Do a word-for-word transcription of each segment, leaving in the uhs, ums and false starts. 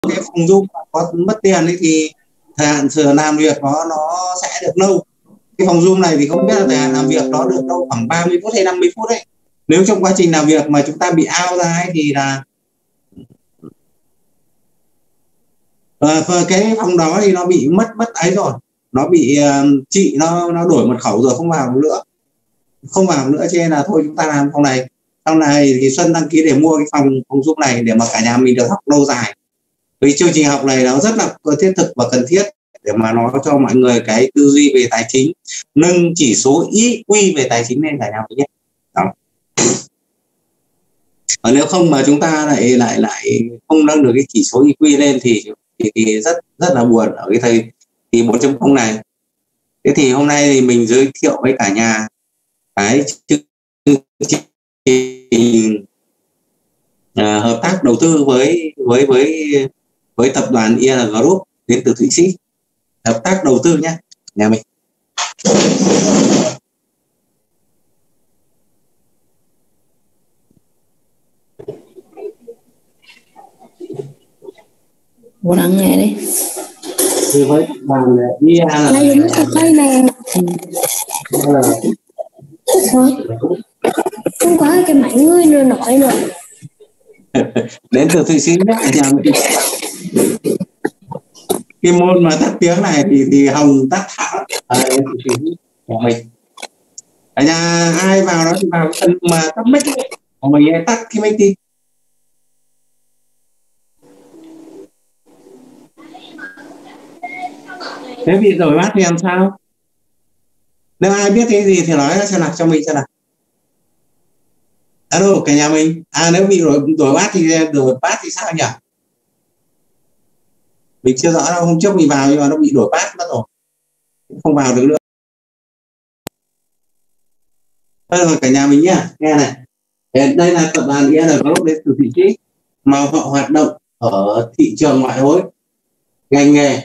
cái phòng Zoom có mất tiền ấy thì thời hạn sửa làm việc nó nó sẽ được lâu. Cái phòng Zoom này thì không biết là thời hạn làm việc nó được đâu khoảng ba mươi phút hay năm mươi phút đấy. Nếu trong quá trình làm việc mà chúng ta bị out ra ấy thì là uh, cái phòng đó thì nó bị mất mất ấy rồi, nó bị uh, chị nó nó đổi mật khẩu rồi, không vào nữa không vào nữa cho nên là thôi chúng ta làm phòng này. Sau này thì Xuân đăng ký để mua cái phòng phòng Zoom này để mà cả nhà mình được học lâu dài. Vì chương trình học này nó rất là thiết thực và cần thiết để mà nó cho mọi người cái tư duy về tài chính, nâng chỉ số i quy về tài chính lên cả nhà mình nhé. Đó. Và nếu không mà chúng ta lại lại lại không nâng được cái chỉ số i quy lên thì thì, thì rất rất là buồn ở cái thời thì bốn chấm không này. Thế thì hôm nay thì mình giới thiệu với cả nhà cái chương trình à, hợp tác đầu tư với với với với tập đoàn i en Group đến từ Thụy Sĩ, hợp tác đầu tư nhé nhà mình. Bố đang nghe đấy. Thì với bằng i en Đây đúng thật đây nè. Thôi. Không có cái mảnh ngươi nữa nổi rồi. Đến từ Thụy Sĩ nhé nhà mình. Cái môn mà tắt tiếng này thì thì Hồng tắt thạo ở đến từ Thụy Sĩ nhà mình. Ở nhà ai vào đó thì vào phần mà tắt mic của mình tắt cái mic đi. Thế bị đổi bát thì làm sao? Nếu ai biết cái gì thì nói ra xem nào cho mình xem nào. Alo cả nhà mình. À nếu bị đổi đổi bát thì đổi bát thì sao nhỉ? Mình chưa rõ đâu, hôm trước mình vào nhưng mà nó bị đổi bát mất rồi, không vào được nữa. Đây rồi cả nhà mình nhá, nghe này. Đây là tập đoàn i en Group đến từ Thụy Sĩ mà họ hoạt động ở thị trường ngoại hối. Ngành nghề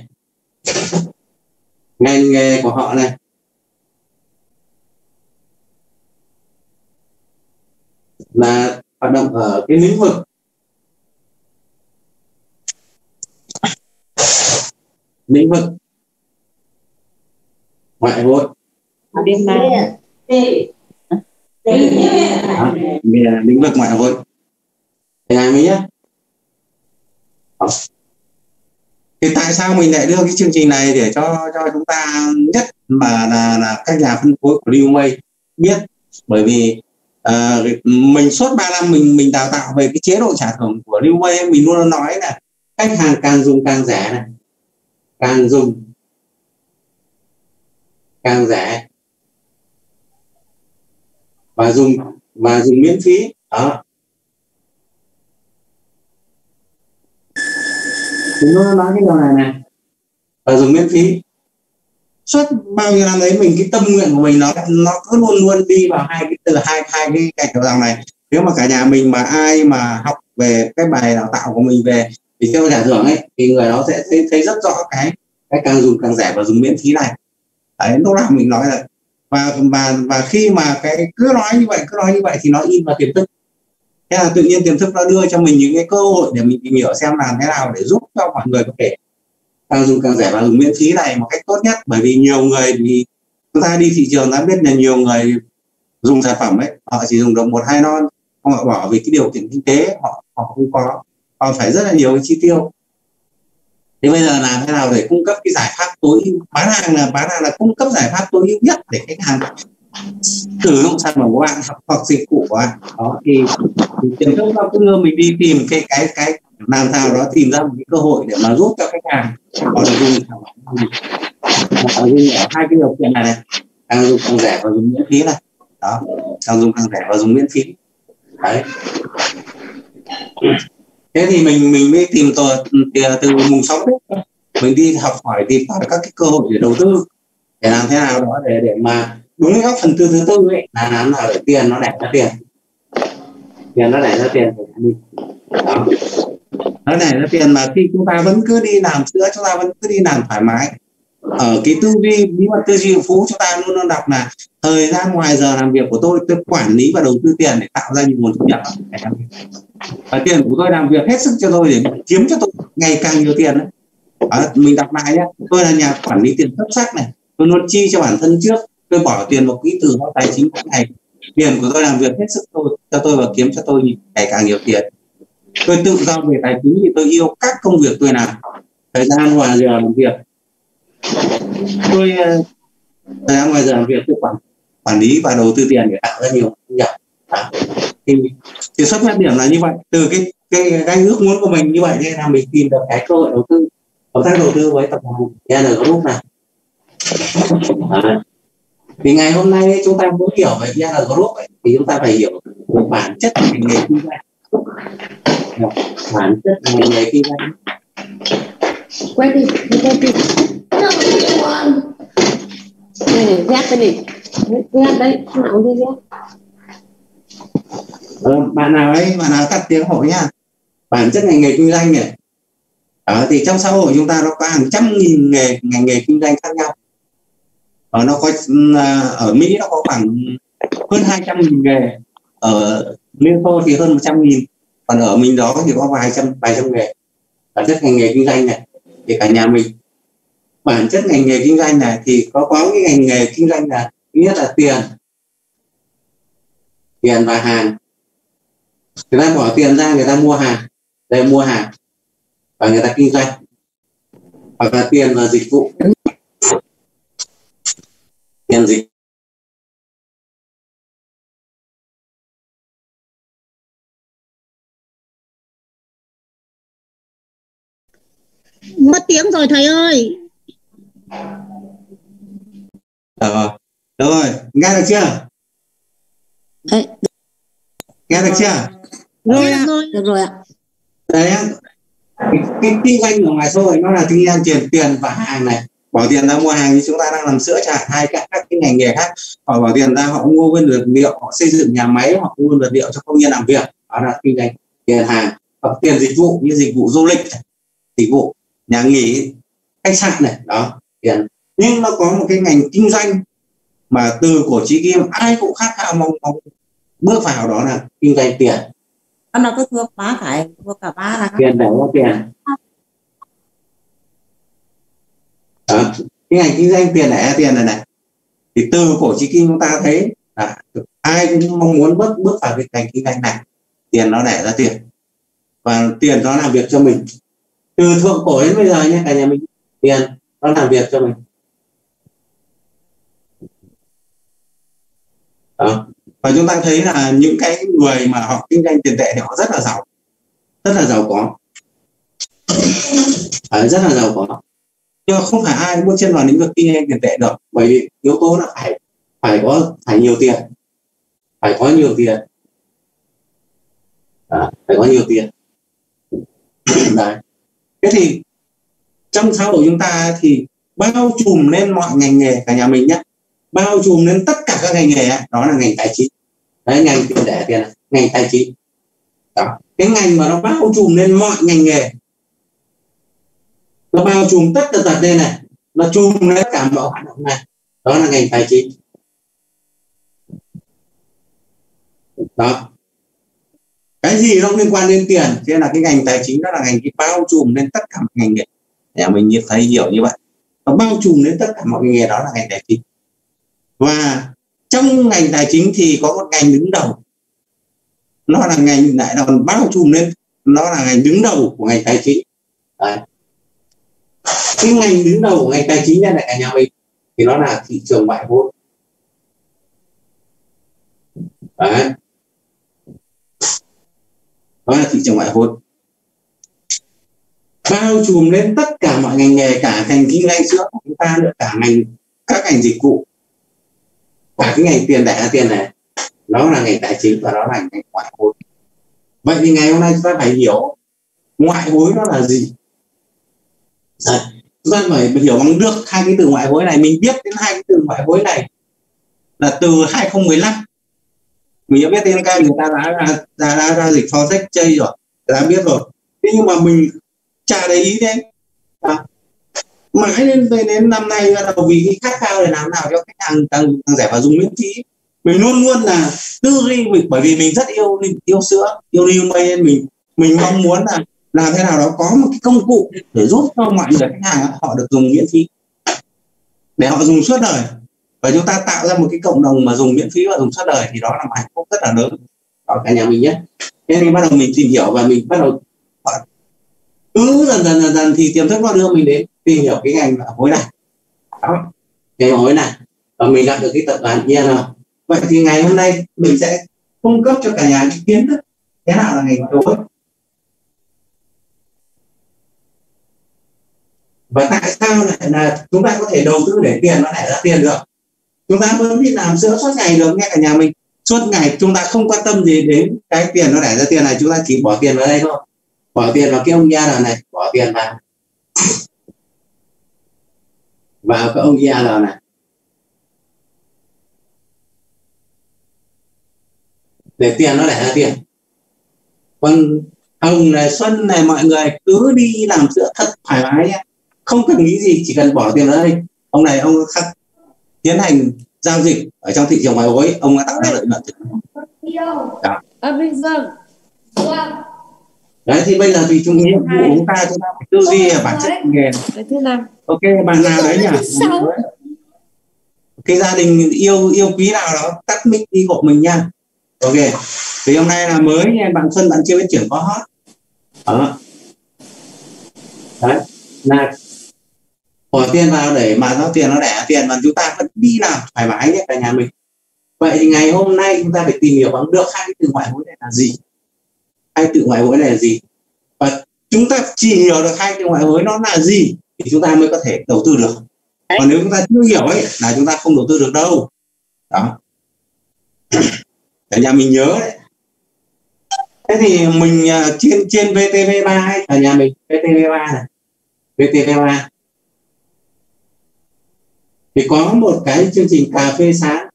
ngành nghề của họ này là hoạt động ở cái lĩnh vực lĩnh vực ngoại hối. À, lĩnh vực ngoại hối ngày mới nhé. Thì tại sao mình lại đưa cái chương trình này để cho cho chúng ta nhất mà là là các nhà phân phối của Lưu Mây biết, bởi vì uh, mình suốt ba năm mình mình đào tạo về cái chế độ trả thưởng của Lưu Mây, mình luôn nói là khách hàng càng dùng càng rẻ này, càng dùng càng rẻ và dùng và dùng miễn phí đó. Chúng nó nói cái điều này này và dùng miễn phí suốt bao nhiêu năm đấy. Mình cái tâm nguyện của mình nó nó cứ luôn luôn đi vào hai cái từ hai hai cái cạnh đầu dòng này. Nếu mà cả nhà mình mà ai mà học về cái bài đào tạo của mình về thì theo trả thưởng ấy thì người đó sẽ thấy, thấy rất rõ cái cái càng dùng càng rẻ và dùng miễn phí này. Đấy, lúc nào mình nói là và và và khi mà cái cứ nói như vậy cứ nói như vậy thì nó in vào tiềm thức. Thế là tự nhiên tiềm thức nó đưa cho mình những cái cơ hội để mình tìm hiểu xem làm thế nào để giúp cho mọi người có thể càng dùng càng rẻ và dùng miễn phí này một cách tốt nhất. Bởi vì nhiều người thì chúng ta đi thị trường đã biết là nhiều người dùng sản phẩm ấy họ chỉ dùng được một hai non, họ bỏ vì cái điều kiện kinh tế họ họ không có, họ phải rất là nhiều cái chi tiêu. Thế bây giờ làm thế nào để cung cấp cái giải pháp tối ưu? Bán hàng là bán hàng là cung cấp giải pháp tối ưu nhất để khách hàng sử dụng sản phẩm của bạn hoặc dịch vụ của bạn. Đó thì, thì tiềm thức nó cứ đưa mình đi tìm cái cái cái làm sao đó tìm ra một cái cơ hội để mà giúp cho khách hàng họ dùng sản phẩm họ dùng ở hai cái điều kiện này này, càng dùng càng rẻ và dùng miễn phí này. Đó, càng dùng càng rẻ và dùng miễn phí. Đấy. Thế thì mình mình mới tìm từ, từ, từ mùng sáu Tết mình đi học hỏi tìm tòi các cái cơ hội để đầu tư để làm thế nào đó để để mà đúng cái góc phần tư thứ tư ấy là làm nào để tiền nó đẻ ra tiền, tiền nó đẻ ra tiền. Đó. Nó đẻ ra tiền mà khi chúng ta vẫn cứ đi làm sữa, chúng ta vẫn cứ đi làm thoải mái. Ở cái tư duy bí mật tư duy của Phú chúng ta luôn luôn đọc là thời gian ngoài giờ làm việc của tôi tôi quản lý và đầu tư tiền để tạo ra những nguồn thu nhập, và tiền của tôi làm việc hết sức cho tôi để kiếm cho tôi ngày càng nhiều tiền đấy. À, mình đọc lại nhé, tôi là nhà quản lý tiền xuất sắc này, tôi luôn chi cho bản thân trước, tôi bỏ tiền vào quỹ tự do tài chính mỗi ngày, tiền của tôi làm việc hết sức tôi, cho tôi và kiếm cho tôi ngày càng nhiều tiền. Tôi tự do về tài chính thì tôi yêu các công việc tôi làm, thời gian ngoài giờ làm việc tôi thời gian ngoài giờ làm việc tôi quản quản lý và đầu tư tiền để tạo ra nhiều thu nhập. Thì, thì xuất phát điểm là như vậy, từ cái cái cái ước muốn của mình như vậy nên là mình tìm được cái cơ hội đầu tư, hợp tác đầu tư với tập đoàn e en Group này. À, thì ngày hôm nay chúng ta muốn hiểu về e en Group ấy, thì chúng ta phải hiểu về bản chất ngành nghề kinh doanh. Bản chất ngành nghề kinh doanh. Quay đi, quay đi. Này này, ghét cái này, ghét đấy, nào đi ghét. Ờ, bạn nào ấy, bạn nào tắt tiếng hỏi nha. Bản chất ngành nghề kinh doanh này. Ờ, thì trong xã hội chúng ta nó có hàng trăm nghìn nghề ngành nghề kinh doanh khác nhau. Ở nó có ở Mỹ nó có khoảng hơn hai trăm nghìn nghề, ở Liên Xô thì hơn một trăm nghìn, còn ở mình đó thì có vài trăm vài trăm nghề. Bản chất ngành nghề kinh doanh này thì cả nhà mình, bản chất ngành nghề kinh doanh này thì có có cái ngành nghề kinh doanh là nghĩa là tiền, tiền và hàng. Người ta bỏ tiền ra, người ta mua hàng, để mua hàng và người ta kinh doanh, hoặc là tiền và dịch vụ, tiền dịch. Mất tiếng rồi thầy ơi. Rồi, rồi, nghe được chưa? Đấy. Nghe được chưa? Rồi ạ. Được rồi ạ. Đấy, cái, cái kinh doanh ở ngoài xã hội nó là kinh doanh tiền tiền và hàng này. Bỏ tiền ra mua hàng như chúng ta đang làm sữa chẳng, hai các các cái ngành nghề khác, họ bỏ tiền ra họ mua nguyên vật liệu, họ xây dựng nhà máy, họ mua nguyên vật liệu cho công nhân làm việc, đó là kinh doanh tiền hàng. Hoặc tiền dịch vụ như dịch vụ du lịch, dịch vụ nhà nghỉ, khách sạn này, đó tiền. Nhưng nó có một cái ngành kinh doanh mà từ cổ chí kim ai cũng khát khao mong mong bước vào, đó là kinh doanh tiền. Nó có thuộc ba phải, thuộc cả ba là Tiền để có tiền. Đó. Cái ngành kinh doanh tiền lẻ tiền này này thì từ cổ chí kim chúng ta thấy là ai cũng mong muốn bước bước vào cái ngành kinh doanh này. Tiền nó đẻ ra tiền và tiền nó làm việc cho mình từ thượng cổ đến bây giờ nhé cả nhà mình, tiền nó làm việc cho mình. Đó. Và chúng ta thấy là những cái người mà họ kinh doanh tiền tệ thì họ rất là giàu, rất là giàu có, à, rất là giàu có. Nhưng mà không phải ai bước chân vào lĩnh vực kinh doanh tiền tệ được, bởi vì yếu tố là phải phải có phải nhiều tiền, phải có nhiều tiền, à, phải có nhiều tiền. Đấy. Thế thì trong xã hội chúng ta thì bao trùm lên mọi ngành nghề cả nhà mình nhé, bao trùm lên tất cả các ngành nghề ấy, đó là ngành tài chính. Đấy, ngành tiền tệ tiền này, ngành tài chính. Đó. Cái ngành mà nó bao trùm lên mọi ngành nghề, nó bao trùm tất cả tật đây này, nó trùm lên cả mọi hoạt động này, đó là ngành tài chính. Đó. Cái gì nó liên quan đến tiền, thế là cái ngành tài chính đó là ngành cái bao trùm lên tất cả mọi ngành nghề. Để mình nhìn thấy hiểu như vậy, nó bao trùm đến tất cả mọi ngành nghề, đó là ngành tài chính. Và trong ngành tài chính thì có một ngành đứng đầu, nó là ngành lại còn bao trùm lên, nó là ngành đứng đầu của ngành tài chính. Đấy. Cái ngành đứng đầu của ngành tài chính này cả nhà mình thì nó là thị trường ngoại hối. Đấy. Đó là thị trường ngoại hối, bao trùm lên tất cả mọi ngành nghề, cả ngành kinh doanh sữa của chúng ta nữa, cả ngành các ngành dịch vụ, cả cái ngành tiền lẻ tiền này, nó là ngành tài chính và nó là ngành ngoại hối. Vậy thì ngày hôm nay chúng ta phải hiểu ngoại hối nó là gì. Đấy. Chúng ta phải hiểu bằng được hai cái từ ngoại hối này. Mình biết đến hai cái từ ngoại hối này là từ hai không một năm. Mình đã biết tên ca người ta đã ra ra, ra, ra dịch forex chơi rồi, đã biết rồi. Thế nhưng mà mình chả để ý đấy. À, mãi đến đến năm nay bắt đầu vì cái khát khao để làm nào cho khách hàng càng, càng rẻ và dùng miễn phí, mình luôn luôn là tư duy mình, bởi vì mình rất yêu yêu sữa, yêu yêu mây, nên mình mình mong muốn là làm thế nào đó có một cái công cụ để giúp cho mọi người khách hàng họ được dùng miễn phí để họ dùng suốt đời, và chúng ta tạo ra một cái cộng đồng mà dùng miễn phí và dùng suốt đời, thì đó là một hạnh phúc rất là lớn ở cả nhà mình nhé. Thế nên bắt đầu mình tìm hiểu và mình bắt đầu cứ dần dần dần dần thì tiềm thức nó đưa mình đến tìm hiểu cái ngành hối này, đó, ngành hối này, và mình gặp được cái tập đoàn i en rờ. Vậy thì ngày hôm nay mình sẽ cung cấp cho cả nhà những kiến thức thế nào là ngành ngoại hối, và tại sao lại là chúng ta có thể đầu tư để tiền nó đẻ ra tiền được. Chúng ta vẫn đi làm sữa suốt ngày được nghe cả nhà mình, suốt ngày chúng ta không quan tâm gì đến cái tiền nó đẻ ra tiền này, chúng ta chỉ bỏ tiền vào đây thôi, bỏ tiền vào cái ông i en rờ này, bỏ tiền vào vào cái ông i en rờ này để tiền nó đẻ ra tiền. Còn Hồng này, Xuân này, mọi người cứ đi làm sữa thật thoải mái nhé, không cần nghĩ gì, chỉ cần bỏ tiền vào đây. Ông này ông khắc tiến hành giao dịch ở trong thị trường ngoại hối, ông đã tạo ra lợi nhuận. Đấy thì bây giờ thì chúng nhiệm vụ của chúng ta chúng ta phải tư duy ở bản chất nghề. Ok, bạn nào đấy nhỉ? Cái gia đình yêu yêu quý nào đó tắt mic đi hộ mình nha. Ok, thì hôm nay là mới nha, bạn Xuân bạn chưa biết chuyển có hot. Đó. Đấy, là bỏ tiền vào để mà nó tiền nó đẻ tiền, mà chúng ta vẫn đi làm thoải mái nhé cả nhà mình. Vậy thì ngày hôm nay chúng ta phải tìm hiểu bằng được hai từ ngoại hối này là gì, hai từ ngoại hối này là gì, và chúng ta chỉ hiểu được hai từ ngoại hối nó là gì thì chúng ta mới có thể đầu tư được. Còn nếu chúng ta chưa hiểu ấy là chúng ta không đầu tư được đâu. Đó, cả nhà mình nhớ đấy. Thế thì mình uh, trên trên vê tê vê ba ấy, cả nhà mình vê tê vê ba này, vê tê vê ba thì có một cái chương trình cà phê sáng,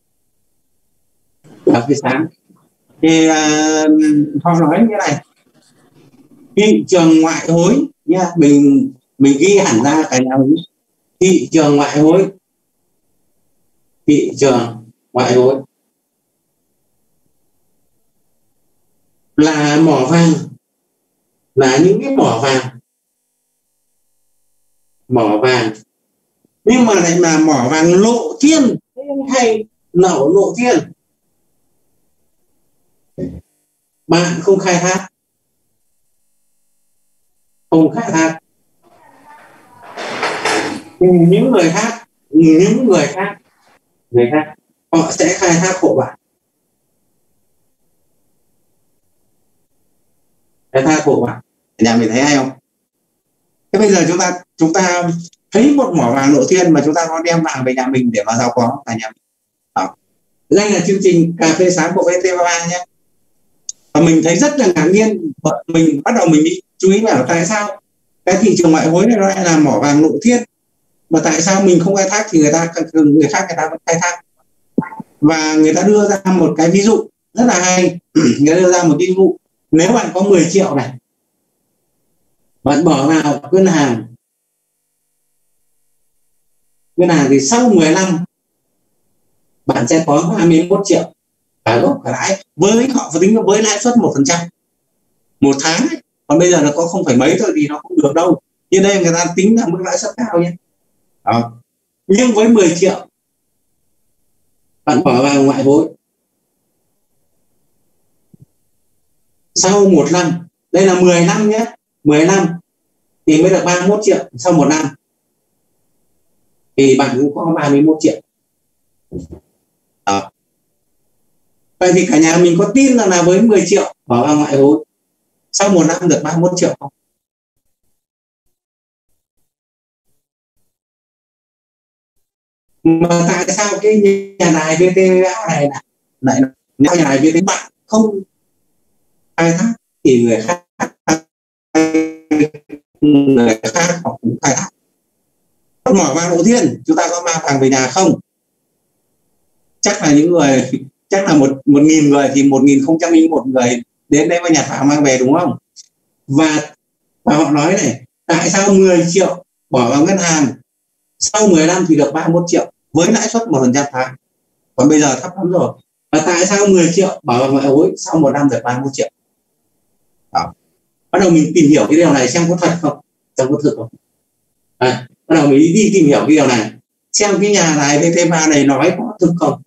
cà phê sáng thì uh, họ nói như này: thị trường ngoại hối nha, mình mình ghi hẳn ra cả nhà mình, thị trường ngoại hối, thị trường ngoại hối là mỏ vàng, là những cái mỏ vàng, mỏ vàng nhưng mà lại là mỏ vàng lộ thiên hay nổ lộ thiên, bạn không khai thác, không khai thác những người khác, những người khác người khác họ sẽ khai thác hộ bạn, khai thác hộ bạn. Nhà mình thấy hay không? Thế bây giờ chúng ta chúng ta thấy một mỏ vàng lộ thiên mà chúng ta có đem vàng về nhà mình để mà giàu có cả nhà mình. Đó. Đây là chương trình cà phê sáng của vê tê vê ba nhé. Và mình thấy rất là ngạc nhiên, mình bắt đầu mình đi chú ý vào tại sao cái thị trường ngoại hối này nó lại là mỏ vàng lộ thiên, mà tại sao mình không khai thác thì người ta người khác người ta vẫn khai thác. Và người ta đưa ra một cái ví dụ rất là hay. Người ta đưa ra một ví dụ: nếu bạn có mười triệu này, bạn bỏ vào ngân hàng, ngân hàng thì sau mười năm bạn sẽ có hai mươi mốt triệu cả gốc cả lãi, với họ phải tính với lãi suất một phần trăm một tháng ấy. Còn bây giờ nó có không phải mấy thôi thì nó không được đâu, như đây người ta tính là mức lãi suất cao nhé. Đó. Nhưng với mười triệu bạn bỏ vào ngoại hối, sau một năm, đây là mười năm nhé, mười năm thì mới được ba mươi mốt triệu, sau một năm thì bạn cũng có ba mươi mốt triệu. Đó. Vậy thì cả nhà mình có tin rằng là với mười triệu bỏ vào ngoại hối sau một năm được ba mươi mốt triệu không? Mà tại sao cái nhà đài vê tê vê này lại nhà đài vê tê vê bạn không khai thác thì người khác người khác họ cũng khai thác. Mỏ vàng lộ thiên chúng ta có mang vàng về nhà không? Chắc là những người chắc là một một nghìn người thì một nghìn không trăm linh một người đến đây mà nhặt vàng mang về, đúng không? Và và họ nói này, tại sao mười triệu bỏ vào ngân hàng sau mười năm thì được ba mươi mốt triệu với lãi suất một phần trăm tháng, còn bây giờ thấp lắm rồi. Và tại sao mười triệu bỏ vào ngoại hối sau một năm được ba mươi mốt triệu? Đó. bắt đầu mình tìm hiểu cái điều này xem có thật không, xem có thực không. À, bắt đầu mình đi tìm hiểu cái điều này xem cái nhà này vê tê ba này nói có thực không.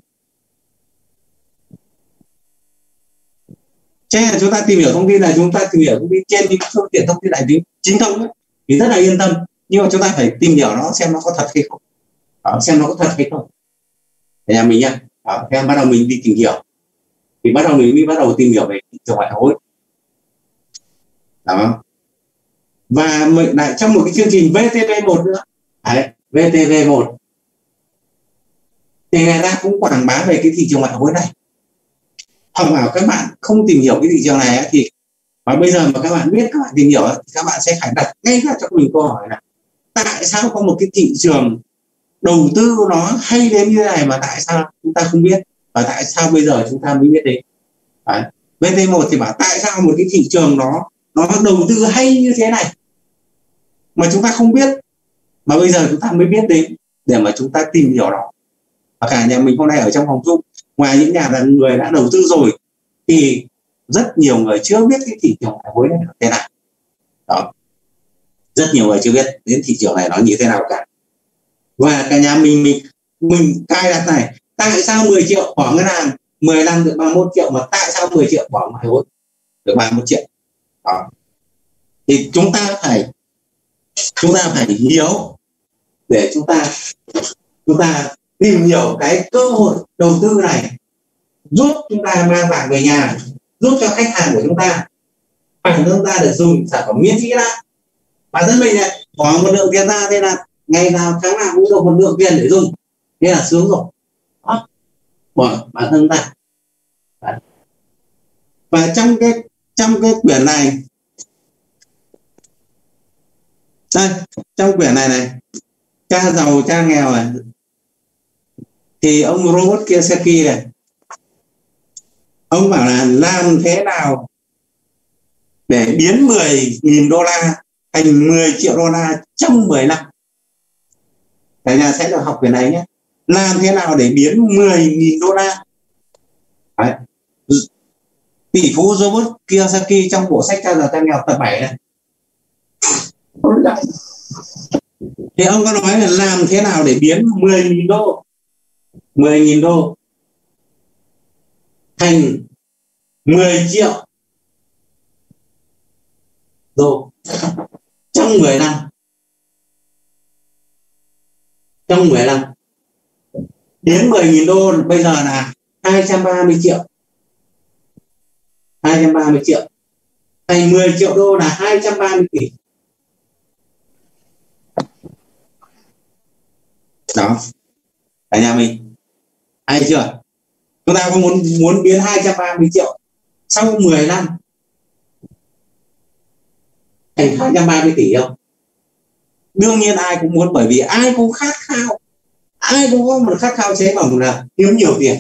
Cho nên là chúng ta tìm hiểu thông tin này, chúng ta tìm hiểu thông tin trên những phương tiện thông tin đại chúng chính thống ấy, thì rất là yên tâm. Nhưng mà chúng ta phải tìm hiểu nó xem nó có thật hay không. Đó, xem nó có thật hay không. Để nhà mình nhá. Đó, thế bắt đầu mình đi tìm hiểu. Thì bắt đầu mình mới bắt đầu tìm hiểu về thị trường ngoại hối. Đó. Và mình lại trong một cái chương trình vê tê vê một nữa. Đấy, vê tê vê một. Thì người ta cũng quảng bá về cái thị trường ngoại hối này. Họ bảo các bạn không tìm hiểu cái thị trường này thì và bây giờ mà các bạn biết, các bạn tìm hiểu thì các bạn sẽ phải đặt ngay ra cho mình câu hỏi là tại sao có một cái thị trường đầu tư nó hay đến như thế này mà tại sao chúng ta không biết, và tại sao bây giờ chúng ta mới biết đến. Đấy. vê tê một thì bảo tại sao một cái thị trường nó nó đầu tư hay như thế này mà chúng ta không biết, mà bây giờ chúng ta mới biết đến để mà chúng ta tìm hiểu nó. Và cả nhà mình hôm nay ở trong phòng Zoom, ngoài những nhà là người đã đầu tư rồi thì rất nhiều người chưa biết cái thị trường ngoại hối này là thế nào. Đó, rất nhiều người chưa biết đến thị trường này nó như thế nào cả. Và cả nhà mình mình mình cài đặt này, tại sao mười triệu bỏ ngân hàng mười năm được ba mươi mốt triệu, mà tại sao mười triệu bỏ ngoại hối được ba mươi mốt triệu. Đó, thì chúng ta phải chúng ta phải hiểu để chúng ta chúng ta tìm hiểu cái cơ hội đầu tư này, giúp chúng ta mang vàng về nhà, giúp cho khách hàng của chúng ta bản thân ta được dùng sản phẩm miễn phí đã. Bản thân mình này bỏ một lượng tiền ra, thế là ngày nào tháng nào cũng được một lượng tiền để dùng, thế là sướng rồi. Đó, bỏ bản thân ta. Đấy. Và trong cái trong cái quyển này đây, trong quyển này này cha giàu cha nghèo này, thì ông Robert Kiyosaki này, ông bảo là làm thế nào để biến mười nghìn đô la thành mười triệu đô la trong mười năm. Cả nhà sẽ được học cái này nhé. Làm thế nào để biến mười nghìn đô la. Đấy. Tỷ phú Robert Kiyosaki trong bộ sách Cha giàu cha nghèo tập bảy này, thì ông có nói là làm thế nào để biến mười nghìn đô mười nghìn đô thành mười triệu đô trong mười năm. Trong mười năm biến mười nghìn đô bây giờ là hai trăm ba mươi triệu, hai trăm ba mươi triệu thành mười triệu đô là hai trăm ba mươi tỷ. Đó, cả nhà mình hay chưa? Chúng ta có muốn muốn biến hai trăm ba mươi triệu sau mười năm thành hai trăm ba mươi tỷ không? Đương nhiên ai cũng muốn, bởi vì ai cũng khát khao, ai cũng có một khát khao cháy bỏng là kiếm nhiều tiền.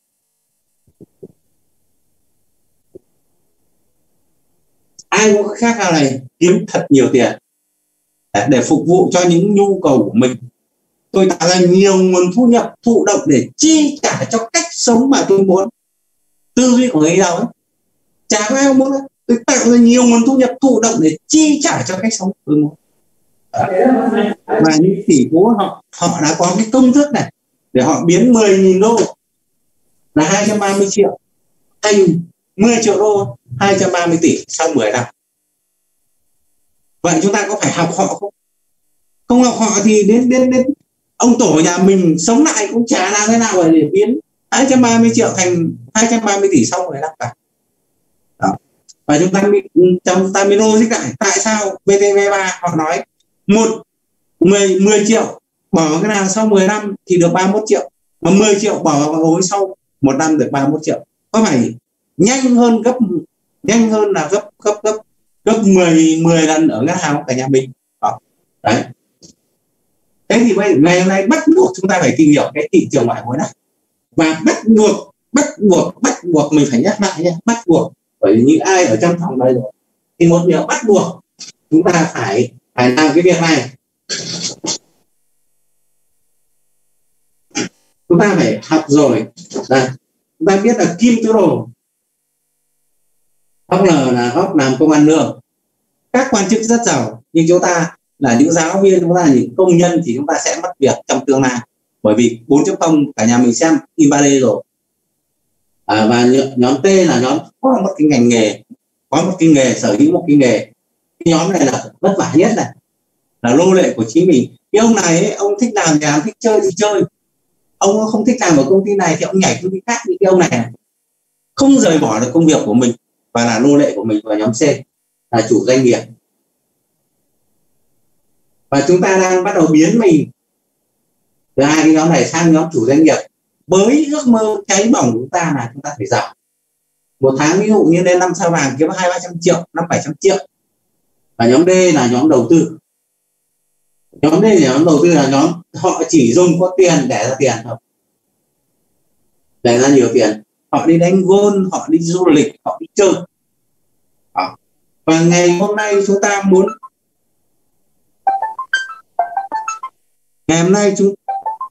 Ai cũng có khát khao này, kiếm thật nhiều tiền để phục vụ cho những nhu cầu của mình. Tôi tạo ra nhiều nguồn thu nhập thụ động để chi trả cho cách sống mà tôi muốn. Tư duy của người đâu ấy, chả có ai muốn. Tôi tạo ra nhiều nguồn thu nhập thụ động để chi trả cho cách sống tôi muốn. Và những tỷ phú họ họ đã có cái công thức này để họ biến mười nghìn đô là hai trăm ba mươi triệu thành mười triệu đô, hai trăm ba mươi tỷ sau mười năm. Vậy chúng ta có phải học họ không? Không học họ thì đến đến đến ông tổ nhà mình sống lại cũng chả làm thế nào để biến hai trăm ba mươi triệu thành hai trăm ba mươi tỷ sau mười năm cả. Đó. Và chúng ta chúng ta mới logic lại tại sao vê tê vê ba họ nói một mười, mười triệu bỏ vào cái nào sau mười năm thì được ba mươi mốt triệu, mà mười triệu bỏ vào hối sau một năm được ba mươi mốt triệu. Có phải nhanh hơn gấp nhanh hơn là gấp gấp gấp gấp mười mười lần ở ngân hàng cả nhà mình. Đó. Đấy. Thế thì bây ngày hôm nay bắt buộc chúng ta phải tìm hiểu cái thị trường ngoại hối này, và bắt buộc bắt buộc bắt buộc mình phải nhắc lại nhé, bắt buộc, bởi vì những ai ở trong phòng đây rồi thì một điều bắt buộc chúng ta phải phải làm cái việc này. Chúng ta phải học rồi. Đây, chúng ta biết là Kim Tứ Đồ, Hóc L là Hóc làm công ăn lương, Các quan chức rất giàu, nhưng chúng ta là những giáo viên, chúng ta là những công nhân thì chúng ta sẽ mất việc trong tương lai, bởi vì bốn chấm không cả nhà mình xem in ba D rồi. À, và nhóm T là nhóm có một cái ngành nghề, có một cái nghề, sở hữu một cái nghề. Cái nhóm này là vất vả nhất này, là nô lệ của chính mình. Cái ông này ấy, ông thích làm thì làm, thích chơi thì chơi. Ông không thích làm ở công ty này thì ông nhảy công ty khác. Như cái ông này, này không rời bỏ được công việc của mình và là nô lệ của mình. Và nhóm C là chủ doanh nghiệp. Và chúng ta đang bắt đầu biến mình từ hai cái nhóm này sang nhóm chủ doanh nghiệp, với ước mơ cháy bỏng của chúng ta là chúng ta phải giàu. Một tháng ví dụ như lên năm sao vàng kiếm hai ba trăm triệu, năm bảy trăm triệu. Và nhóm D là nhóm đầu tư. Nhóm D là nhóm đầu tư, là nhóm họ chỉ dùng có tiền để ra tiền thôi, để ra nhiều tiền. Họ đi đánh golf, họ đi du lịch, họ đi chơi. Đó. Và ngày hôm nay chúng ta muốn ngày hôm nay chúng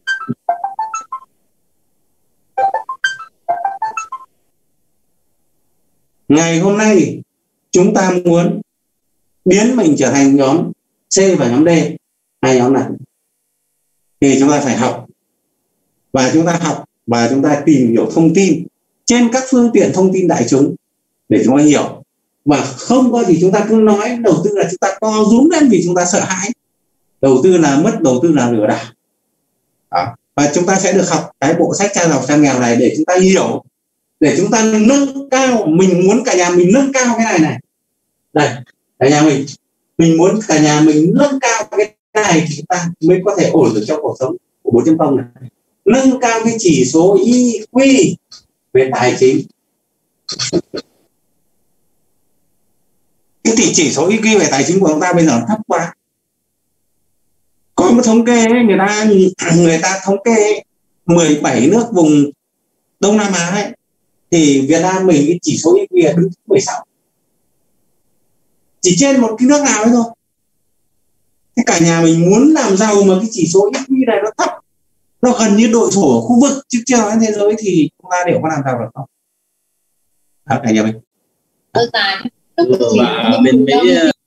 ngày hôm nay chúng ta muốn biến mình trở thành nhóm C và nhóm D, hai nhóm này, thì chúng ta phải học. Và chúng ta học và chúng ta tìm hiểu thông tin trên các phương tiện thông tin đại chúng để chúng ta hiểu. Và không có gì chúng ta cứ nói đầu tư là chúng ta co rúm lên vì chúng ta sợ hãi. Đầu tư là mất, đầu tư là lừa đảo. Đó. Và chúng ta sẽ được học cái bộ sách Cha Giàu Cha Nghèo này để chúng ta hiểu, để chúng ta nâng cao. Mình muốn cả nhà mình nâng cao cái này này. Đây, cả nhà mình mình muốn cả nhà mình nâng cao cái này thì chúng ta mới có thể ổn được trong cuộc sống của bốn chấm không này. Nâng cao cái chỉ số i quy về tài chính. Cái tỷ chỉ số i quy về tài chính của chúng ta bây giờ thấp quá. Có một thống kê ấy, người ta người ta thống kê mười bảy nước vùng Đông Nam Á ấy, thì Việt Nam mình cái chỉ số i quy là đứng thứ mười sáu, chỉ trên một cái nước nào ấy thôi. Thế cả nhà mình muốn làm giàu mà cái chỉ số i quy này nó thấp, nó gần như đội sổ ở khu vực chứ chưa nói thế giới, thì chúng ta liệu có làm giàu được không? Đó, cả nhà mình. Và bên Mỹ,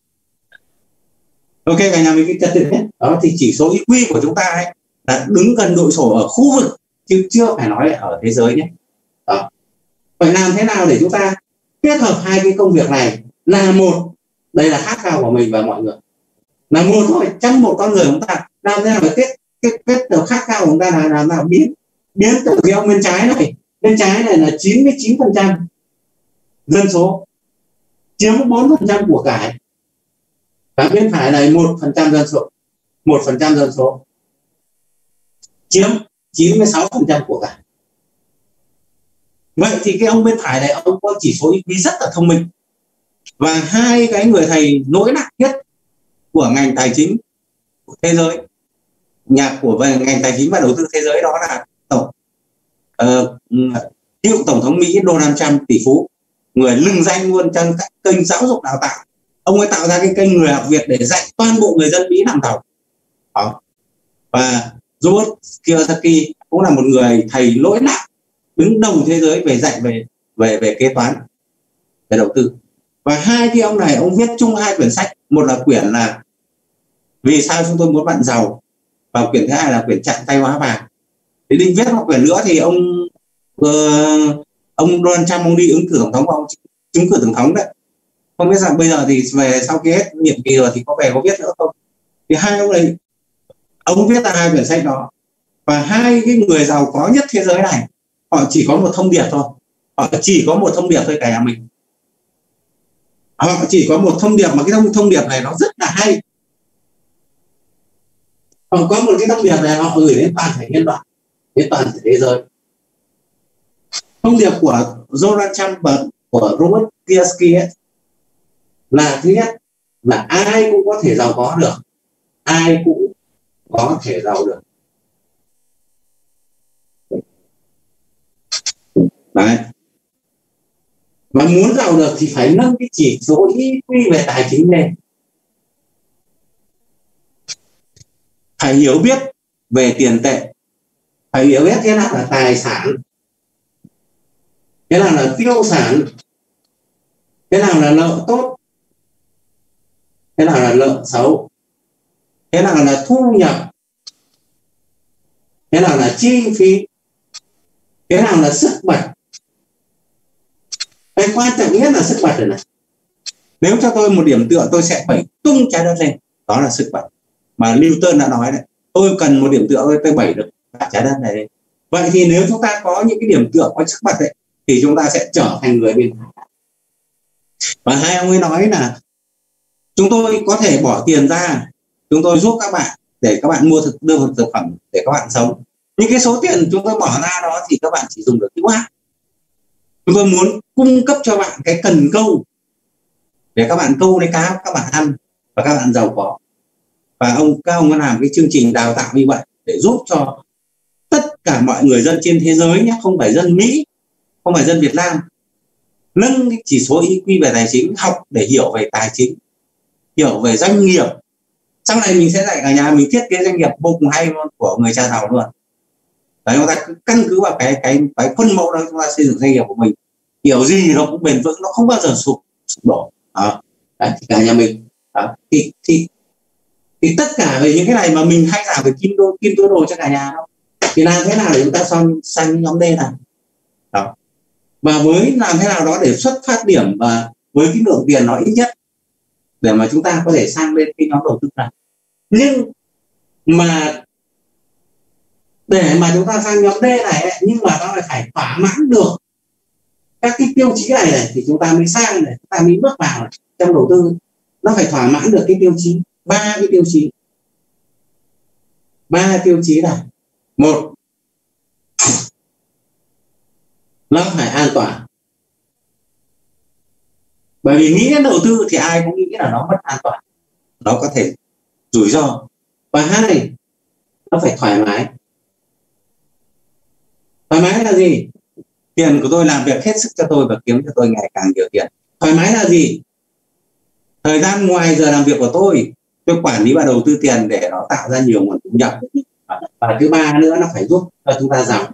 ok cả nhà mình cái trật tự hết. Đó thì chỉ số i quy của chúng ta ấy là đứng gần đội sổ ở khu vực chứ chưa phải nói ở thế giới nhé. Đó. Phải làm thế nào để chúng ta kết hợp hai cái công việc này là một, đây là khát khao của mình và mọi người, là một thôi trong một con người chúng ta. Làm thế nào để kết kết kết được khát khao của chúng ta là làm nào biến biến từ cái ông bên trái này, bên trái này là chín mươi chín phần trăm dân số, chiếm bốn phần trăm của cải, và bên phải này một phần trăm dân số, một phần trăm dân số chiếm chín mươi sáu phần trăm của cải. Vậy thì cái ông bên phải này ông có chỉ số i quy rất là thông minh. Và hai cái người thầy nỗi nặng nhất của ngành tài chính của thế giới, nhạc của về ngành tài chính và đầu tư thế giới, đó là tổng uh, cựu tổng thống Mỹ Donald Trump, tỷ phú, người lừng danh luôn trong các kênh giáo dục đào tạo. Ông ấy tạo ra cái kênh Người Học Việt để dạy toàn bộ người dân Mỹ làm giàu. Đó. Và Robert Kiyosaki cũng là một người thầy lỗi nặng đứng đầu thế giới về dạy về về về kế toán, về đầu tư. Và hai cái ông này ông viết chung hai quyển sách, một là quyển là Vì sao chúng tôi muốn bạn giàu, và quyển thứ hai là quyển Chạm tay hóa vàng. Để định viết một quyển nữa thì ông uh, ông Donald Trump ông đi ứng cử tổng thống, ông trúng cử tổng thống đấy. Không biết rằng bây giờ thì về sau khi hết nhiệm kỳ rồi thì có về có viết nữa không. Thì hai ông này ông viết ra hai quyển sách đó. Và hai cái người giàu có nhất thế giới này, họ chỉ có một thông điệp thôi. Họ chỉ có một thông điệp thôi cả nhà mình. Họ chỉ có một thông điệp, mà cái thông, thông điệp này nó rất là hay. Họ có một cái thông điệp này họ gửi đến toàn thể nhân loại, đến toàn thể thế giới. Thông điệp của Donald Trump và của Robert Kiyosaki ấy, là thứ nhất là ai cũng có thể giàu có được, ai cũng có thể giàu được. Đấy. Và muốn giàu được thì phải nâng cái chỉ số i quy về tài chính lên, phải hiểu biết về tiền tệ, phải hiểu biết thế nào là tài sản, thế nào là tiêu sản, thế nào là nợ tốt, thế nào là lợi xấu, thế nào là thu nhập, thế nào là chi phí, thế nào là sức bật. Cái quan trọng nhất là sức bật rồi này. Nếu cho tôi một điểm tựa tôi sẽ phải tung trái đất lên, đó là sức bật mà Newton đã nói đấy. Tôi cần một điểm tựa tôi đẩy được cả trái đất này lên. Vậy thì nếu chúng ta có những cái điểm tựa có sức bật ấy, thì chúng ta sẽ trở thành người bên phải. Và hai ông ấy nói là chúng tôi có thể bỏ tiền ra, chúng tôi giúp các bạn để các bạn mua thực đưa thực phẩm để các bạn sống. Những cái số tiền chúng tôi bỏ ra đó thì các bạn chỉ dùng được hữu hạn. Chúng tôi muốn cung cấp cho bạn cái cần câu để các bạn câu lấy cá các bạn ăn và các bạn giàu có. Và ông các ông làm cái chương trình đào tạo như vậy để giúp cho tất cả mọi người dân trên thế giới nhé, không phải dân Mỹ, không phải dân Việt Nam, nâng chỉ số i kiu về tài chính, học để hiểu về tài chính, hiểu về doanh nghiệp. Sau này mình sẽ dạy cả nhà mình thiết kế doanh nghiệp vô cùng hay luôn, của người cha giàu luôn. Đấy, chúng ta cứ căn cứ vào cái cái cái khuôn mẫu đó chúng ta xây dựng doanh nghiệp của mình, kiểu gì nó cũng bền vững, nó không bao giờ sụp sụp đổ. Đó. Đấy, thì cả nhà mình đó. Thì, thì thì tất cả về những cái này mà mình hay giảng về kim đô kim tố đồ cho cả nhà đâu, thì làm thế nào để chúng ta sang sang nhóm D này đó, và với làm thế nào đó để xuất phát điểm và với cái lượng tiền nó ít nhất để mà chúng ta có thể sang lên cái nhóm đầu tư này. Nhưng mà để mà chúng ta sang nhóm D này ấy, nhưng mà nó lại phải thỏa mãn được các cái tiêu chí này, này thì chúng ta mới sang này, chúng ta mới bước vào này. Trong đầu tư nó phải thỏa mãn được cái tiêu chí, ba cái tiêu chí ba tiêu chí này. Một, nó phải an toàn, bởi vì nghĩ đến đầu tư thì ai cũng nghĩ là nó mất an toàn, nó có thể rủi ro. Và hai, nó phải thoải mái. Thoải mái là gì? Tiền của tôi làm việc hết sức cho tôi và kiếm cho tôi ngày càng nhiều tiền. Thoải mái là gì? Thời gian ngoài giờ làm việc của tôi, tôi quản lý và đầu tư tiền để nó tạo ra nhiều nguồn thu nhập. Và thứ ba nữa, nó phải giúp cho chúng ta giàu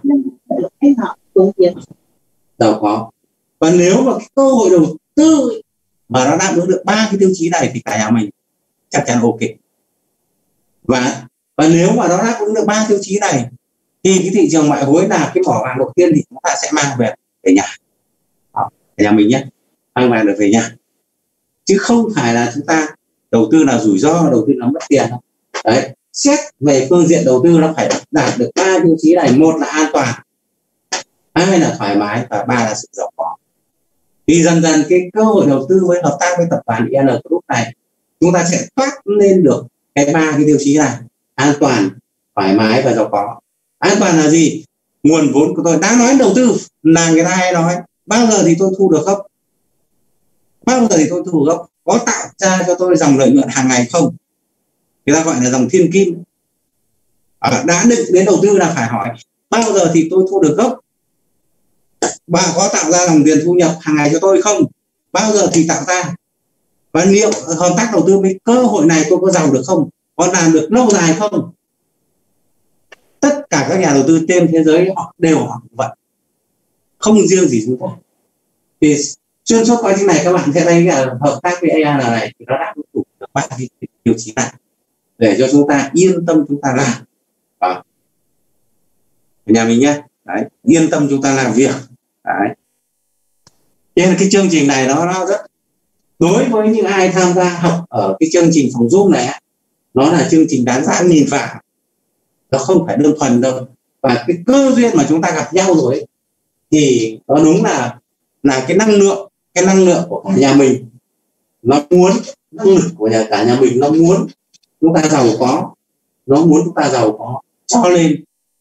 giàu có. Và nếu mà cái cơ hội đầu tư mà nó đáp ứng được ba cái tiêu chí này thì cả nhà mình chắc chắn ok. Và và nếu mà nó đáp ứng được ba tiêu chí này thì cái thị trường ngoại hối là cái mỏ vàng đầu tiên thì chúng ta sẽ mang về về nhà. Đó, cả nhà mình nhé, mang vàng được về nhà, chứ không phải là chúng ta đầu tư là rủi ro, đầu tư là mất tiền. Đấy, xét về phương diện đầu tư nó phải đạt được ba tiêu chí này. Một là an toàn, hai là thoải mái, và ba là sự giàu có. Thì dần dần cái cơ hội đầu tư với hợp tác với tập đoàn i en Group này, chúng ta sẽ toát lên được cái ba cái tiêu chí này: an toàn, thoải mái và giàu có. An toàn là gì? Nguồn vốn của tôi đã nói đầu tư là người ta hay nói bao giờ thì tôi thu được gốc, bao giờ thì tôi thu được gốc, có tạo ra cho tôi dòng lợi nhuận hàng ngày không? Người ta gọi là dòng thiên kim. À, đã định đến đầu tư là phải hỏi bao giờ thì tôi thu được gốc, và có tạo ra dòng tiền thu nhập hàng ngày cho tôi không? Bao giờ thì tạo ra? Và liệu hợp tác đầu tư với cơ hội này tôi có giàu được không? Có làm được lâu dài không? Tất cả các nhà đầu tư trên thế giới họ đều học vậy, không riêng gì chúng tôi. Thì xuyên suốt quá trình này các bạn sẽ thấy là hợp tác với a i này thì nó đã đủ được ba cái tiêu chí này để cho chúng ta yên tâm chúng ta làm. Đó. Nhà mình nhé, đấy, yên tâm chúng ta làm việc. Đấy. Nên cái chương trình này nó, nó rất, đối với những ai tham gia học ở cái chương trình phòng Zoom này, nó là chương trình đáng giá nhìn vào, nó không phải đơn thuần đâu. Và cái cơ duyên mà chúng ta gặp nhau rồi ấy, thì nó đúng là là cái năng lượng cái năng lượng của cả nhà mình, nó muốn năng lực của nhà cả nhà mình, nó muốn chúng ta giàu có, nó muốn chúng ta giàu có, cho nên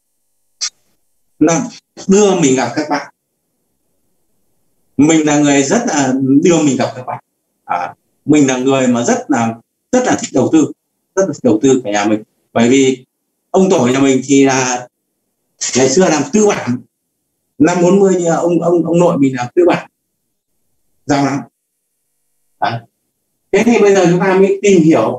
nó đưa mình gặp các bạn. Mình là người rất là đưa mình gặp các bạn. À, mình là người mà rất là rất là thích đầu tư, rất là thích đầu tư cả nhà mình. Bởi vì ông tổ nhà mình thì là ngày xưa làm tư bản, năm bốn mươi như ông ông ông nội mình làm tư bản, giàu lắm. Đấy. Thế thì bây giờ chúng ta mới tìm hiểu,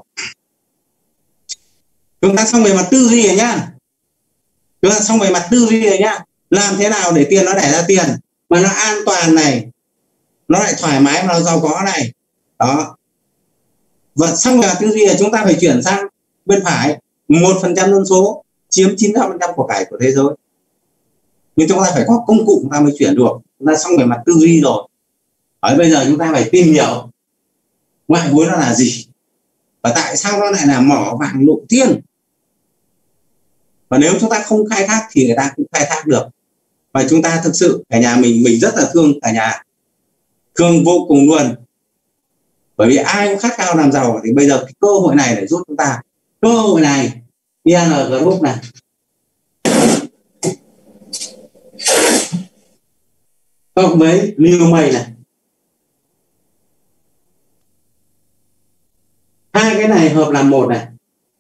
chúng ta xong về mặt tư duy rồi nhá, chúng ta xong về mặt tư duy rồi nhá, làm thế nào để tiền nó đẻ ra tiền mà nó an toàn này, nó lại thoải mái và nó giàu có này. Đó, Và xong là tư duy là chúng ta phải chuyển sang bên phải, một phần trăm dân số chiếm chín mươi lăm phần trăm của cải của thế giới. Nhưng chúng ta phải có công cụ chúng ta mới chuyển được. Chúng ta xong về mặt tư duy rồi. Ở bây giờ chúng ta phải tìm hiểu ngoại hối nó là gì, và tại sao nó lại là mỏ vàng lộ thiên. Và nếu chúng ta không khai thác thì người ta cũng khai thác được. Và chúng ta thực sự cả nhà mình mình rất là thương cả nhà, thương vô cùng luôn. Bởi vì ai cũng khát khao làm giàu, thì bây giờ cái cơ hội này để giúp chúng ta. Cơ hội này i en giê Group này, cộng với Newmade này, hai cái này hợp làm một này,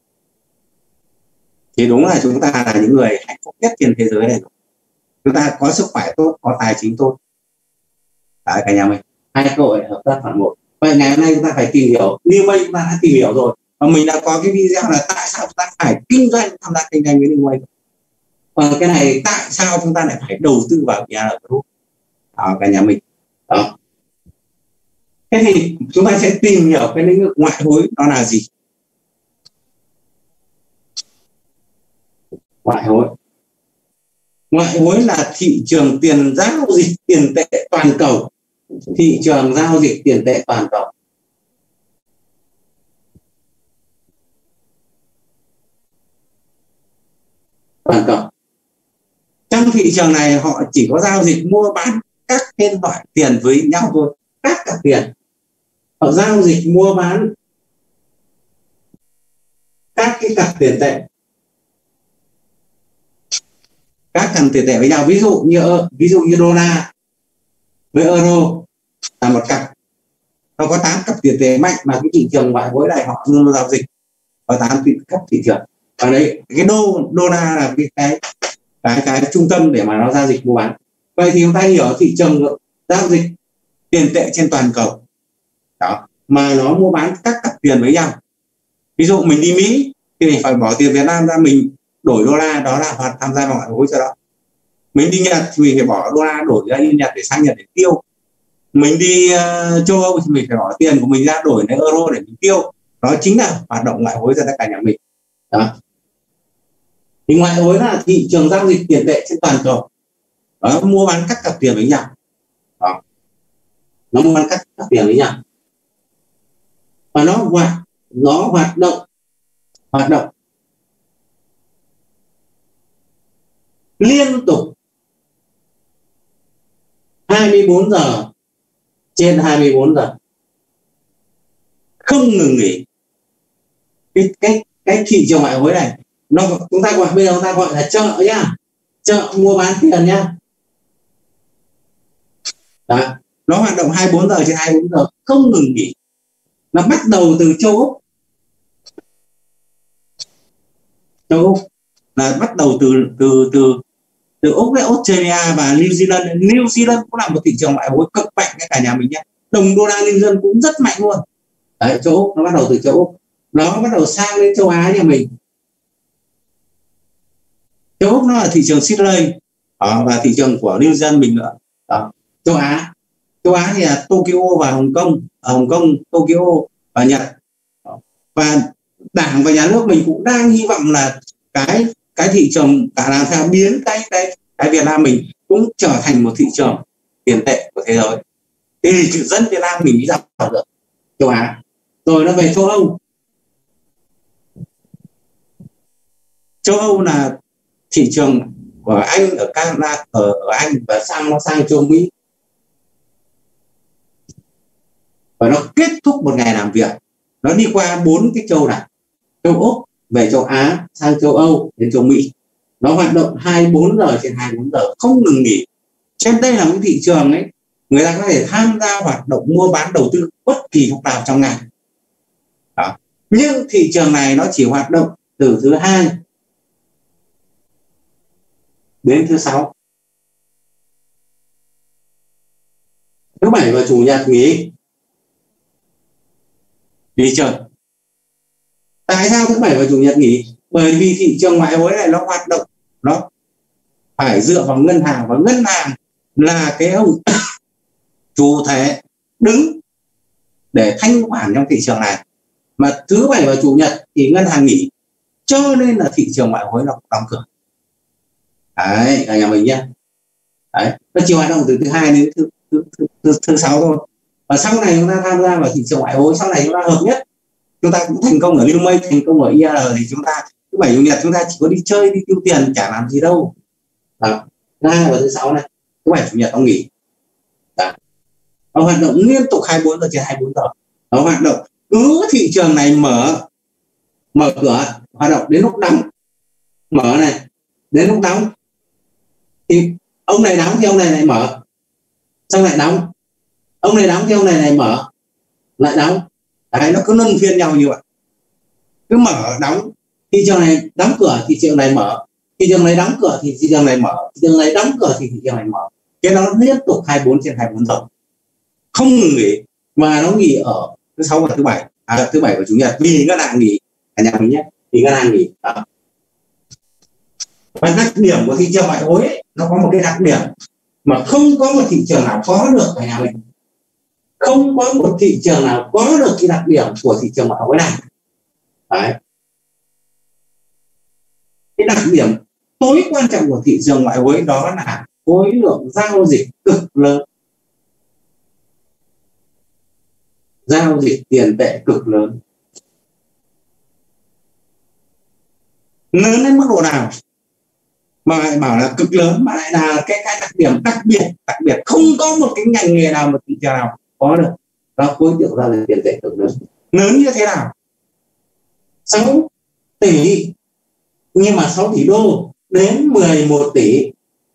thì đúng là chúng ta là những người hạnh phúc nhất trên thế giới này. Chúng ta có sức khỏe tốt, có tài chính tốt. Đấy, cả nhà mình hai cơ hội hợp tác phần một. Vậy ngày hôm nay chúng ta phải tìm hiểu, Newmade chúng ta đã tìm hiểu rồi, và mình đã có cái video là tại sao chúng ta phải kinh doanh, tham gia kinh doanh với Newmade. Và cái này tại sao chúng ta lại phải đầu tư vào i en giê Group. Đó, cả nhà mình. Đó. Thế thì chúng ta sẽ tìm hiểu cái lĩnh vực ngoại hối nó là gì. Ngoại hối. Ngoại hối là thị trường tiền giao dịch tiền tệ toàn cầu. Thị trường giao dịch tiền tệ toàn cầu. Toàn cầu. Trong thị trường này họ chỉ có giao dịch mua bán các tên loại tiền với nhau thôi, các cặp tiền. Họ giao dịch mua bán các cái cặp tiền tệ, các cặp tiền tệ với nhau. Ví dụ như ví dụ như đô la với euro là một cặp, nó có tám cặp tiền tệ mạnh mà cái thị trường ngoại hối này họ luôn luôn giao dịch có tám cặp thị trường. Và đấy, cái đô đô la là cái cái cái cái trung tâm để mà nó giao dịch mua bán. Vậy thì chúng ta hiểu thị trường giao dịch tiền tệ trên toàn cầu đó, mà nó mua bán các cặp tiền với nhau. Ví dụ mình đi Mỹ thì mình phải bỏ tiền Việt Nam ra, mình đổi đô la, đó là hoặc tham gia vào ngoại hối cho đó. Mình đi Nhật thì mình phải bỏ đô la đổi ra đi Nhật để sang Nhật để tiêu. Mình đi uh, châu Âu thì mình phải bỏ tiền của mình ra đổi lấy euro để mình tiêu. Đó chính là hoạt động ngoại hối cho tất cả nhà mình. Đó. Thì ngoại hối là thị trường giao dịch tiền tệ trên toàn cầu. Đó, mua bán các cặp tiền với nhau. Đó. Nó mua bán các cặp tiền với nhau. Và nó hoạt nó hoạt động hoạt động liên tục hai mươi bốn giờ trên hai mươi bốn giờ, không ngừng nghỉ. Cái cái cái thị trường ngoại hối này nó chúng ta gọi bây giờ chúng ta gọi là chợ nhá, chợ mua bán tiền nhá. Đó, nó hoạt động hai mươi bốn giờ trên hai mươi bốn giờ, không ngừng nghỉ. Nó bắt đầu từ châu Úc. Châu Úc là bắt đầu từ từ từ từ Úc với Australia và New Zealand. New Zealand cũng là một thị trường ngoại hối cực mạnh cái cả nhà mình nhé. Đồng đô la New Zealand cũng rất mạnh luôn. Đấy, châu Úc nó bắt đầu từ châu Úc, nó bắt đầu sang đến châu Á nhà mình. Châu Úc nó là thị trường Sydney đó, và thị trường của New Zealand mình nữa. Đó. Châu Á, châu Á thì là Tokyo và Hồng Kông, ở Hồng Kông, Tokyo và Nhật. Đó. Và Đảng và nhà nước mình cũng đang hy vọng là cái cái thị trường cả làm sao biến cái cái cái Việt Nam mình cũng trở thành một thị trường tiền tệ của thế giới. Thì dân Việt Nam mình mới giàu được. Châu Á. Rồi nó về châu Âu. Châu Âu là thị trường của Anh, ở Canada, ở, ở Anh, và sang nó sang châu Mỹ. Và nó kết thúc một ngày làm việc, nó đi qua bốn cái châu này: châu Úc, về châu Á, sang châu Âu, đến châu Mỹ. Nó hoạt động hai mươi bốn giờ trên hai mươi bốn giờ, không ngừng nghỉ. Trên đây là một thị trường ấy, người ta có thể tham gia hoạt động mua bán đầu tư bất kỳ lúc nào trong ngày. Đó. Nhưng thị trường này nó chỉ hoạt động từ thứ hai đến thứ sáu. Thứ bảy và chủ nhật nghỉ đi chơi. Tại sao thứ bảy và chủ nhật nghỉ? Bởi vì thị trường ngoại hối này nó hoạt động, nó phải dựa vào ngân hàng, và ngân hàng là cái ông chủ thể đứng để thanh khoản trong thị trường này. mà thứ bảy và chủ nhật thì ngân hàng nghỉ, cho nên là thị trường ngoại hối nó đóng cửa. Đấy cả nhà mình nhé. Đấy, nó chỉ hoạt động từ thứ hai đến thứ thứ, thứ, thứ, thứ sáu thôi. Và sau này chúng ta tham gia vào thị trường ngoại hối, sau này chúng ta hợp nhất, chúng ta cũng thành công ở Lưu Mây, thành công ở i rờ thì chúng ta thứ bảy chủ nhật chúng ta chỉ có đi chơi, đi tiêu tiền, chả làm gì đâu. Đó. Thứ hai và thứ sáu này, thứ bảy chủ nhật ông nghỉ. Đó. Nó hoạt động liên tục hai mươi bốn giờ trên hai mươi bốn giờ. Nó hoạt động cứ thị trường này mở mở cửa hoạt động đến lúc đóng, mở này đến lúc đóng thì ông này đóng thì ông này lại mở, xong lại đóng, ông này đóng thì ông này lại mở, lại đóng. Đấy, nó cứ luân phiên nhau như vậy, cứ mở đóng, thị trường này đóng cửa thị trường này mở, thị trường này đóng cửa thì thị trường này mở, thị trường này đóng cửa thì thị trường này mở. Cái nó liên tục hai mươi bốn trên hai mươi bốn giờ, không ngừng nghỉ. Mà nó nghỉ ở thứ sáu và thứ bảy, à, thứ bảy và chủ nhật vì ngân hàng nghỉ cả nhà mình nhé, vì ngân hàng nghỉ. Đó. Và đặc điểm của thị trường ngoại hối ấy, nó có một cái đặc điểm mà không có một thị trường nào có được cả nhà mình, không có một thị trường nào có được cái đặc điểm của thị trường ngoại hối này. Đấy. Cái đặc điểm tối quan trọng của thị trường ngoại hối đó là khối lượng giao dịch cực lớn, giao dịch tiền tệ cực lớn. Lớn đến mức độ nào mà lại bảo là cực lớn, mà lại là cái cái đặc điểm đặc biệt đặc biệt không có một cái ngành nghề nào mà thị trường nào có được. Đó, khối lượng giao dịch tiền tệ cực lớn. Lớn như thế nào? sáu tỷ, nhưng mà sáu tỷ đô đến mười một tỷ,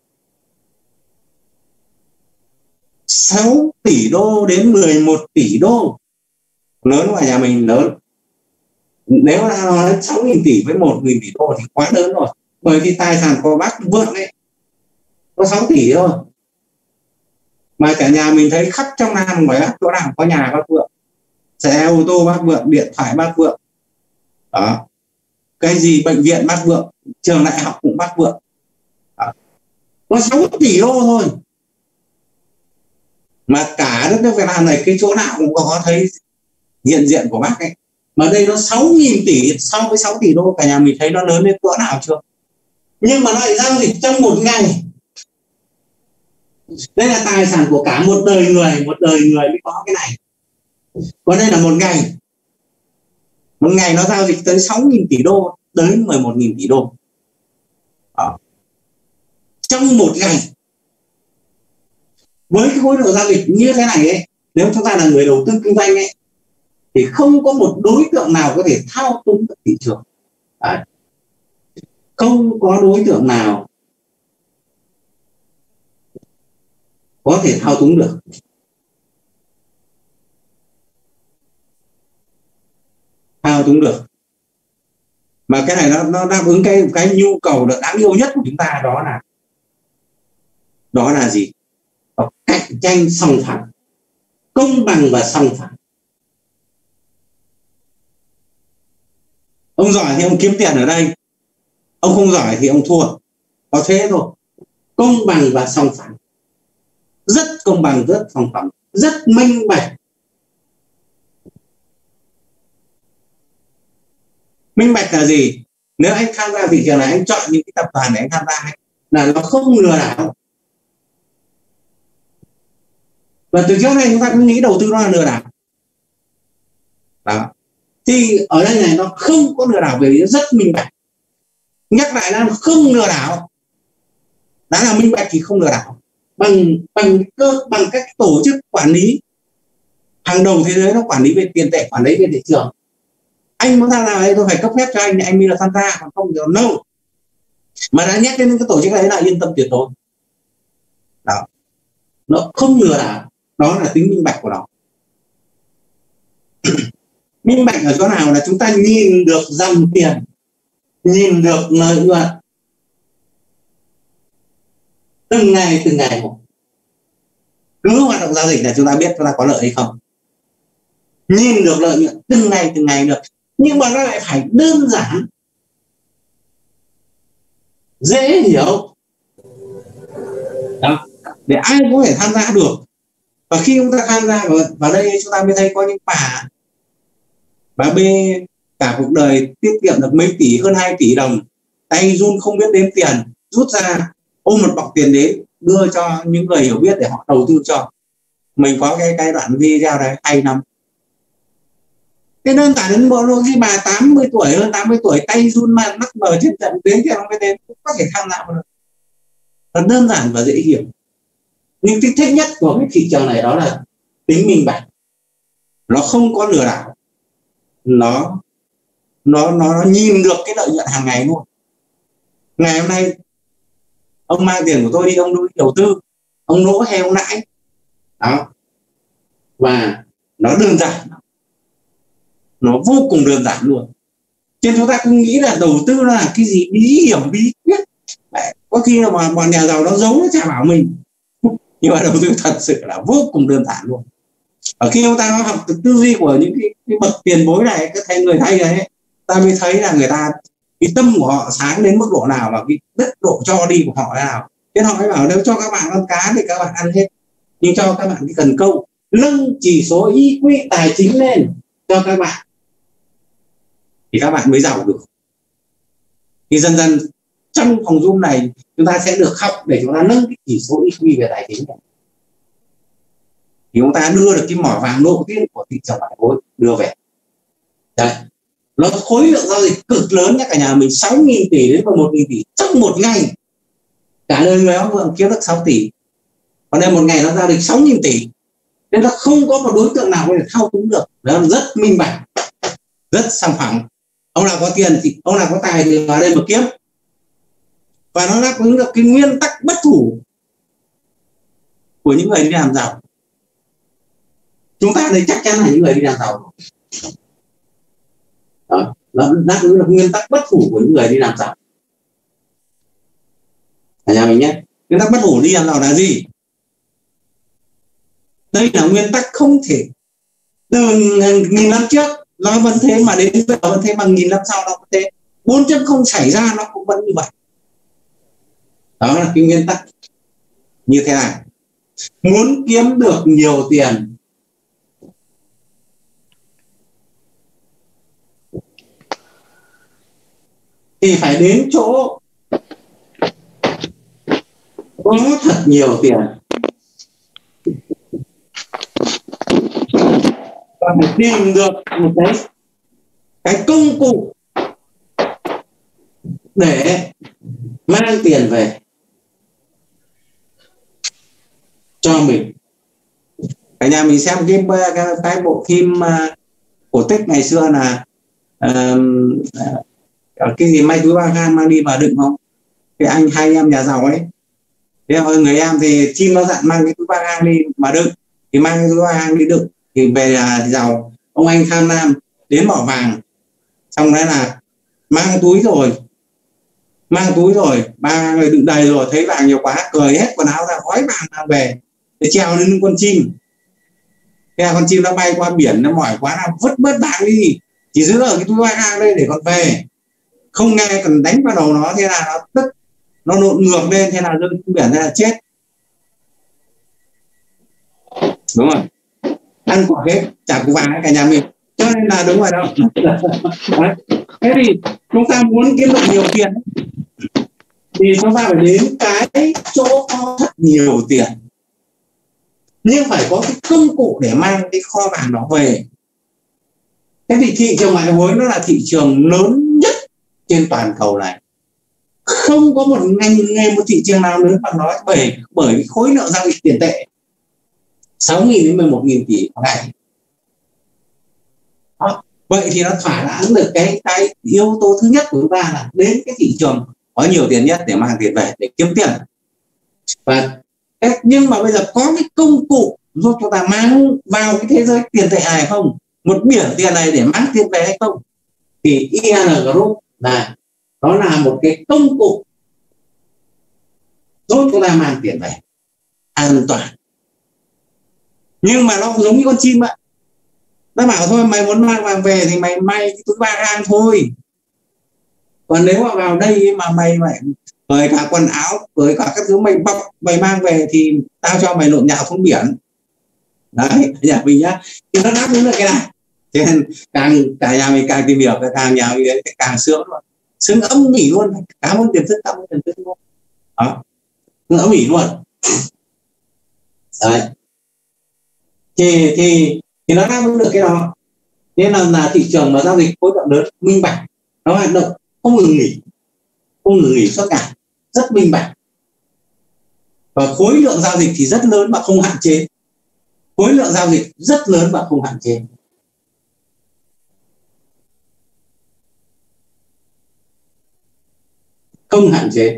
sáu tỷ đô đến mười một tỷ đô, lớn ngoài nhà mình lớn. Nếu là nói sáu nghìn tỷ với một nghìn tỷ đô thì quá lớn rồi, bởi vì tài sản của bác Vượng ấy có sáu tỷ thôi, mà cả nhà mình thấy khắp trong Nam ngoài Bắc chỗ nào có nhà bác Vượng, xe ô tô bác Vượng, điện thoại bác Vượng, đó, cái gì bệnh viện bác Vượng, trường đại học cũng bác Vượng. Đó. Có sáu tỷ đô thôi, mà cả đất nước Việt Nam này cái chỗ nào cũng có thấy hiện diện của bác ấy. Mà đây nó sáu nghìn tỷ so với sáu tỷ đô, cả nhà mình thấy nó lớn đến cỡ nào chưa? Nhưng mà nó lại giao dịch trong một ngày. Đây là tài sản của cả một đời người, một đời người mới có cái này. Còn đây là một ngày, một ngày nó giao dịch tới sáu nghìn tỷ đô, tới mười một nghìn tỷ đô. Đó. Trong một ngày. Với cái khối lượng giao dịch như thế này ấy, nếu chúng ta là người đầu tư kinh doanh ấy, thì không có một đối tượng nào có thể thao túng được thị trường. Đấy. Không có đối tượng nào có thể thao túng được. Thao túng được. Mà cái này nó, nó đáp ứng cái cái nhu cầu đáng yêu nhất của chúng ta, đó là đó là gì? Đó, cạnh tranh sòng phẳng, công bằng và sòng phẳng. Ông giỏi thì ông kiếm tiền ở đây, ông không giỏi thì ông thua, có thế thôi. Công bằng và sòng phẳng, rất công bằng, rất sòng phẳng, rất minh bạch. Minh bạch là gì? Nếu anh tham gia thị trường này, anh chọn những cái tập đoàn để anh tham gia ấy, là nó không lừa đảo. Và từ trước này chúng ta cũng nghĩ đầu tư nó là lừa đảo. Đó. Thì ở đây này nó không có lừa đảo, vì nó rất minh bạch. Nhắc lại là không lừa đảo. Đã là minh bạch thì không lừa đảo. Bằng bằng cơ bằng các tổ chức quản lý hàng đầu thế giới nó quản lý về tiền tệ, quản lý về thị trường. Anh muốn tham gia đây tôi phải cấp phép cho anh, anh mới là tham gia, còn không thì no. Mà đã nhắc đến cái tổ chức đấy là yên tâm tuyệt đối. Đó. Nó không lừa đảo, đó là tính minh bạch của nó. Minh bạch ở chỗ nào là chúng ta nhìn được dòng tiền, nhìn được lợi nhuận từng ngày từng ngày một. Cứ hoạt động giao dịch là chúng ta biết chúng ta có lợi hay không. Nhìn được lợi nhuận từng ngày từng ngày được, nhưng mà nó lại phải đơn giản, dễ hiểu. Đó. Để ai cũng có thể tham gia được. Và khi chúng ta tham gia vào, vào đây chúng ta mới thấy có những bà Và B, cả cuộc đời tiết kiệm được mấy tỷ, hơn hai tỷ đồng, tay run không biết đếm tiền, rút ra ôm một bọc tiền đến đưa cho những người hiểu biết để họ đầu tư cho mình. Có cái cái đoạn video đấy hay lắm. Thế đơn giản đến bộ cái bà tám mươi tuổi, hơn tám mươi tuổi, tay run mà mắc mờ trên trận đến thì không biết đến cũng có thể tham gia vào được. Nó đơn giản và dễ hiểu. Nhưng cái thích nhất của cái thị trường này đó là tính minh bạch. Nó không có lừa đảo. Nó nó nó, nó nhìn được cái lợi nhuận hàng ngày luôn. Ngày hôm nay ông mang tiền của tôi đi, ông đi đầu tư, ông lỗ hay ông lãi đó. Và nó đơn giản, nó vô cùng đơn giản luôn. Trên chúng ta cũng nghĩ là đầu tư là cái gì bí hiểm bí quyết, có khi là mà bọn nhà giàu nó giấu nó chả bảo mình, nhưng mà đầu tư thật sự là vô cùng đơn giản luôn. Ở khi chúng ta học từ tư duy của những cái, cái bậc tiền bối này, các thầy người thầy này, ta mới thấy là người ta cái tâm của họ sáng đến mức độ nào và cái mức độ cho đi của họ thế nào. Thế họ mới bảo nếu cho các bạn con cá thì các bạn ăn hết, nhưng cho các bạn cái cần câu nâng chỉ số i quy tài chính lên cho các bạn thì các bạn mới giàu được. Thì dần dần trong phòng Zoom này chúng ta sẽ được học để chúng ta nâng cái chỉ số i quy về tài chính này. Thì chúng ta đưa được cái mỏ vàng đầu tiên của thị trường ngoại hối đưa về. Đấy. Nó khối lượng giao dịch cực lớn nhé cả nhà mình, sáu nghìn tỷ đến mười một nghìn tỷ trong một ngày. Cả đời người ông kiếm được sáu tỷ. Còn đây một ngày nó giao dịch sáu nghìn tỷ. Nên nó không có một đối tượng nào có thể thao túng được. Nó rất minh bạch, rất sòng phẳng. Ông nào có tiền thì ông nào có tài thì vào đây mà kiếm. Và nó đáp ứng được cái nguyên tắc bất thủ của những người đi làm giàu. Chúng ta đây chắc chắn là những người đi làm giàu. Đó, nó đáp ứng được nguyên tắc bất thủ của những người đi làm giàu. Cả nhà mình nhé, nguyên tắc bất thủ đi làm giàu là gì? Đây là nguyên tắc không thể từ nghìn năm trước nó vẫn thế mà đến bây giờ vẫn thế, bằng nghìn năm sau nó vẫn thế. bốn chấm không xảy ra nó cũng vẫn như vậy. Đó là cái nguyên tắc như thế này. Muốn kiếm được nhiều tiền thì phải đến chỗ có thật nhiều tiền và phải tìm được một cái cái công cụ để mang tiền về cho mình. Cả nhà mình xem cái cái, cái bộ phim uh, cổ tích ngày xưa là uh, cái gì may túi ba gan mang đi mà đựng không? Cái anh hai em nhà giàu ấy, thế rồi người em thì chim nó dặn mang cái túi ba gan đi mà đựng, thì mang cái túi ba gan đi đựng thì về là giàu. Ông anh tham lam đến mỏ vàng, xong đấy là mang túi rồi mang túi rồi ba người đựng đầy rồi, thấy vàng nhiều quá cởi hết quần áo ra gói vàng mang về để treo lên con chim. Thế là con chim nó bay qua biển, nó mỏi quá là vứt bớt vàng đi, chỉ giữ ở cái túi ba gang đây để còn về, không nghe còn đánh vào đầu nó. Thế là nó tức, nó nộn ngược lên, thế là rơi xuống biển, thế là chết. Đúng rồi, ăn quả hết chả có vàng cả nhà mình, cho nên là đúng rồi đâu. Đấy. Thế thì chúng ta muốn kiếm được nhiều tiền thì chúng ta phải đến cái chỗ có thật nhiều tiền, nhưng phải có cái công cụ để mang cái kho vàng đó về. Thế thì thị trường ngoại hối nó là thị trường lớn nhất trên toàn cầu này, không có một ngành nghề một thị trường nào lớn bằng nó, bởi bởi cái khối lượng giao dịch tiền tệ sáu nghìn đến mười một nghìn tỷ một ngày. Đó. Vậy thì nó thỏa mãn được cái cái yếu tố thứ nhất của chúng ta là đến cái thị trường có nhiều tiền nhất để mang tiền về để kiếm tiền. Và nhưng mà bây giờ có cái công cụ giúp chúng ta mang vào cái thế giới tiền tệ này không, một biển tiền này để mang tiền về hay không, thì i en Group là nó là một cái công cụ giúp chúng ta mang tiền về an toàn. Nhưng mà nó giống như con chim ạ, nó bảo thôi mày muốn mang vàng về thì mày may cái túi ba gang thôi, còn nếu mà vào đây mà mày mày với cả quần áo với cả các thứ mày bọc mày mang về thì tao cho mày lộn nhào xuống biển. Đấy, nhà mình nhá, thì nó đáp ứng được cái này. Cho nên càng cả nhà mình càng tìm hiểu càng nhà mình càng sướng luôn, sướng âm ỉ luôn. Cảm ơn tiềm thức, cảm ơn tiềm thức luôn đó, sướng âm ỉ luôn đấy. thì thì thì nó đáp ứng được cái đó. Nên là, là thị trường mà giao dịch khối lượng lớn, minh bạch, nó hoạt động không ngừng nghỉ, không ngừng nghỉ suốt ngày, rất minh bạch. Và khối lượng giao dịch thì rất lớn và không hạn chế, khối lượng giao dịch rất lớn và không hạn chế. Không hạn chế.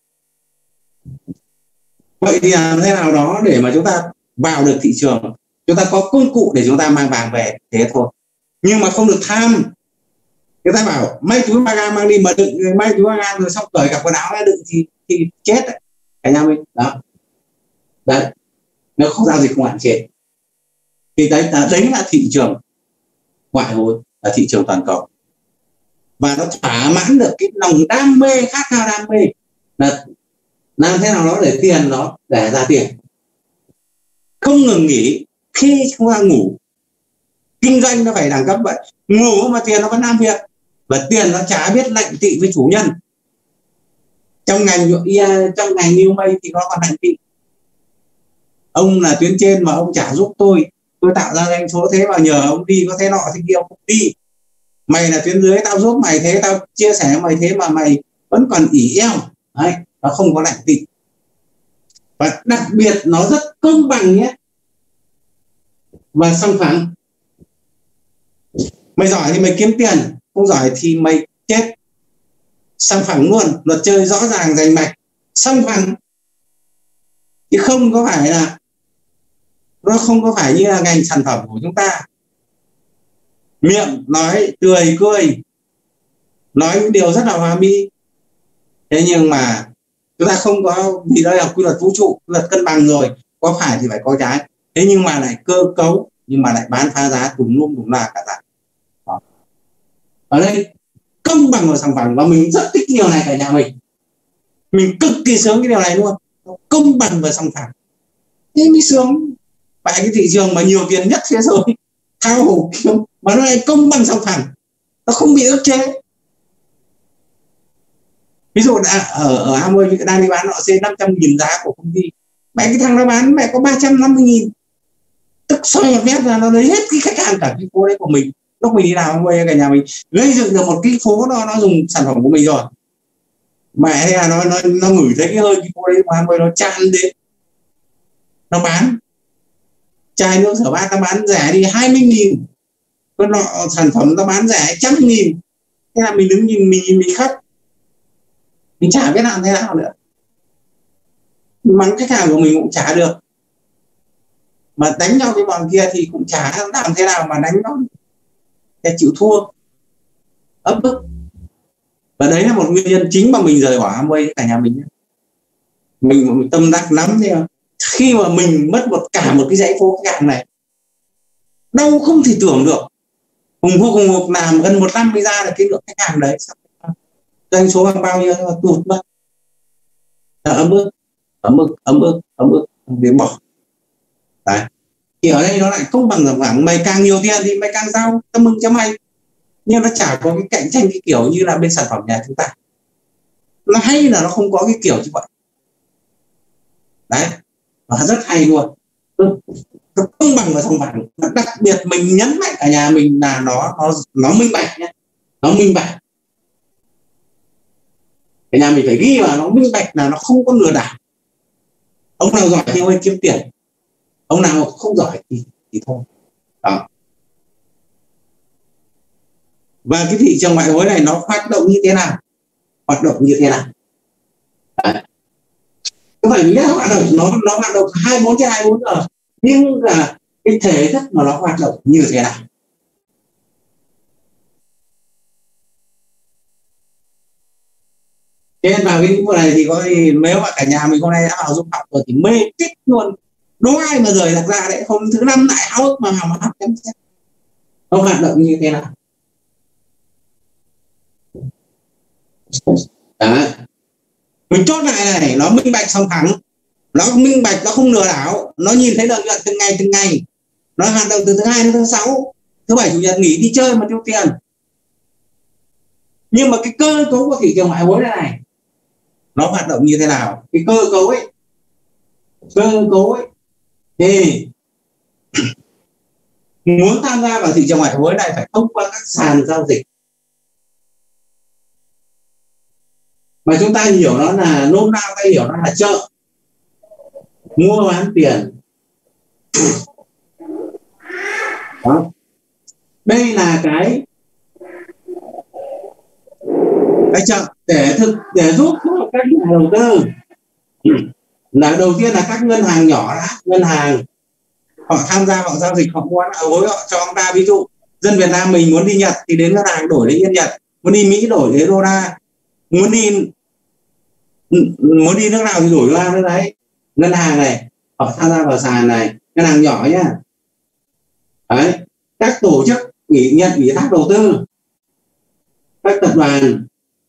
Vậy thì làm thế nào đó để mà chúng ta vào được thị trường, chúng ta có công cụ để chúng ta mang vàng về, thế thôi. Nhưng mà không được tham. Người ta bảo may túi mang mang đi mà đựng, may túi mang rồi xong cởi cả quần áo ra đựng thì thì chết đấy cả nhà mình đó. Đấy, nếu không giao dịch không hạn chế thì đấy là đấy là thị trường ngoại hối, là thị trường toàn cầu. Và nó thỏa mãn được cái lòng đam mê, khát khao đam mê là làm thế nào đó để tiền nó để ra tiền, không ngừng nghỉ. Khi chúng ta ngủ, kinh doanh nó phải đẳng cấp vậy, ngủ mà tiền nó vẫn làm việc, và tiền nó chả biết lạnh tị với chủ nhân. Trong ngành trong ngành New May thì nó còn lạnh tị. Ông là tuyến trên mà ông chả giúp tôi, tôi tạo ra doanh số thế mà nhờ ông đi có thế nọ thế kia, ông không đi. Mày là tuyến dưới, tao giúp mày thế, tao chia sẻ mày thế mà mày vẫn còn ỉ eo. Đấy, nó không có lạnh tị. Và đặc biệt nó rất công bằng nhé, và song phẳng. Mày giỏi thì mày kiếm tiền, không giỏi thì mày chết. Song phẳng luôn, luật chơi rõ ràng rành mạch, song phẳng. Chứ không có phải là nó không có phải như là ngành sản phẩm của chúng ta miệng nói cười cười, nói những điều rất là hòa mỹ, thế nhưng mà chúng ta không có, vì đây là quy luật vũ trụ, quy luật cân bằng rồi, có phải thì phải có trái, thế nhưng mà lại cơ cấu, nhưng mà lại bán phá giá tùm lum tùm la cả dạng. Ở đây công bằng và sòng phẳng, và mình rất thích điều này cả nhà mình, mình cực kỳ sướng cái điều này luôn, công bằng và sòng phẳng, thế mới sướng. Tại cái thị trường mà nhiều tiền nhất thế giới, thao hồ kiếm, mà nó lại công bằng sòng phẳng, nó không bị ức chế. Ví dụ đã, ở ở Amway đang đi bán họ C năm trăm nghìn giá của công ty, mẹ cái thằng nó bán mẹ có ba trăm năm mươi nghìn, tức xoay một mét là nó lấy hết cái khách hàng cả cái phố đấy của mình. Lúc mình đi làm Amway cả nhà mình gây dựng được một cái phố, nó nó dùng sản phẩm của mình rồi, mẹ là nó nó nó ngửi thấy cái hơi cái phố đấy của Amway nó tràn đến, nó bán chai nước rửa bát, nó bán rẻ đi hai mươi nghìn, cái nọ sản phẩm nó bán rẻ trăm nghìn. Thế là mình đứng nhìn mình nhìn mình khóc, mình chả biết làm thế nào nữa, mắng khách hàng của mình cũng chả được, mà đánh nhau với bọn kia thì cũng chả làm thế nào mà đánh nó, để chịu thua, ấp ức. Và đấy là một nguyên nhân chính mà mình rời bỏ Amway cả nhà mình. Mình, mình tâm đắc lắm, thì khi mà mình mất một cả một cái dãy phố khách hàng này, đâu không thể tưởng được, cùng vô cùng một làm gần một năm mới ra được cái lượng khách hàng đấy, doanh số bằng bao nhiêu mà tụt mất, ấm ức ấm ức ấm ức ấm ức để bỏ. Đấy, thì ở đây nó lại không bằng rằng là mày càng nhiều tiền thì mày càng giàu, tao mừng cho mày, nhưng nó chả có cái cạnh tranh cái kiểu như là bên sản phẩm nhà chúng ta. Nó hay là nó không có cái kiểu như vậy. Đấy, nó rất hay luôn, nó công bằng và song phẳng. Đặc biệt mình nhấn mạnh cả nhà mình là nó nó nó minh bạch nhé, nó minh bạch. Cả nhà mình phải ghi vào nó minh bạch, là nó không có lừa đảo. Ông nào giỏi thì ông ấy kiếm tiền, ông nào không giỏi thì thì thôi đó. Và cái thị trường ngoại hối này nó hoạt động như thế nào, hoạt động như thế nào. Đấy, không phải nhất hoạt động, nó nó hoạt động hai mươi bốn trên hai mươi bốn giờ, nhưng là cái thể thức mà nó hoạt động như thế nào. Thế nên vào cái vụ này thì có gì, nếu mà cả nhà mình hôm nay đã vào giúp học rồi thì mê tích luôn, đố ai mà rời đặt ra đấy, hôm thứ năm lại háo hức mà học học xem xét nó hoạt động như thế nào. Đó, mình chốt lại này, nó minh bạch song phẳng, nó minh bạch, nó không lừa đảo, nó nhìn thấy lợi nhuận từng ngày từng ngày, nó hoạt động từ thứ hai đến thứ sáu, thứ bảy chủ nhật nghỉ đi chơi mà tiêu tiền. Nhưng mà cái cơ cấu của thị trường ngoại hối này, này nó hoạt động như thế nào? Cái cơ cấu ấy, cơ cấu ấy thì muốn tham gia vào thị trường ngoại hối này phải thông qua các sàn giao dịch. Mà chúng ta hiểu nó là nôm na ta hiểu nó là chợ mua bán tiền. Đó. Đây là cái cái chợ để thực để giúp các nhà đầu tư. Là đầu tiên là các ngân hàng nhỏ đã, ngân hàng họ tham gia vào giao dịch, họ mua bán hối họ cho ông ta. Ví dụ dân Việt Nam mình muốn đi Nhật thì đến ngân hàng đổi đến yên Nhật, muốn đi Mỹ đổi đến đô la, muốn đi muốn đi nước nào thì đổi ra nước đấy. Ngân hàng này họ tham gia vào sàn này, ngân hàng nhỏ nhá. Đấy, các tổ chức ủy nhận ủy thác đầu tư, các tập đoàn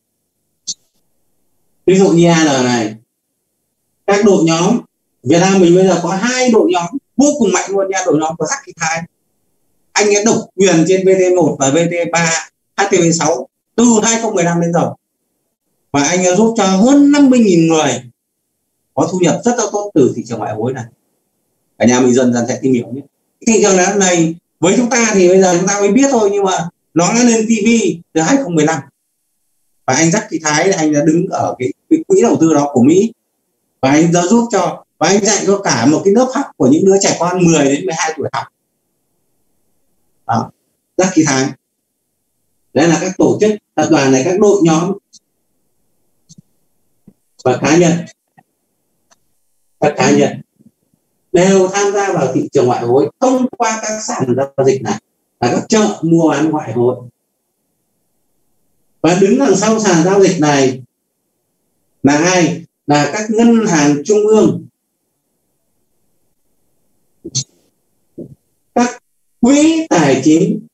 ví dụ như a lờ này, các đội nhóm. Việt Nam mình bây giờ có hai đội nhóm vô cùng mạnh luôn nha, đội nhóm của Hắc Kỳ Thái. Anh ấy độc quyền trên vê tê một và vê tê ba, hát tê vê sáu từ hai không một năm đến giờ, và anh ấy giúp cho hơn năm mươi nghìn người có thu nhập rất là tốt từ thị trường ngoại hối này. Cả nhà mình dần dần sẽ tìm hiểu nhé. Thị trường này với chúng ta thì bây giờ chúng ta mới biết thôi, nhưng mà nó đã lên ti vi từ hai không một năm. Và anh Hắc Kỳ Thái anh đã đứng ở cái, cái quỹ đầu tư đó của Mỹ, và anh đã giúp cho, và anh dạy cho cả một cái lớp học của những đứa trẻ con mười đến mười hai tuổi học. Đó, Hắc Kỳ Thái. Đấy là các tổ chức, tập đoàn này, các đội nhóm và cá nhân. Các cá nhân đều tham gia vào thị trường ngoại hối thông qua các sàn giao dịch này, là các chợ mua bán ngoại hối. Và đứng đằng sau sàn giao dịch này là ai? Là các ngân hàng trung ương, các quỹ tài chính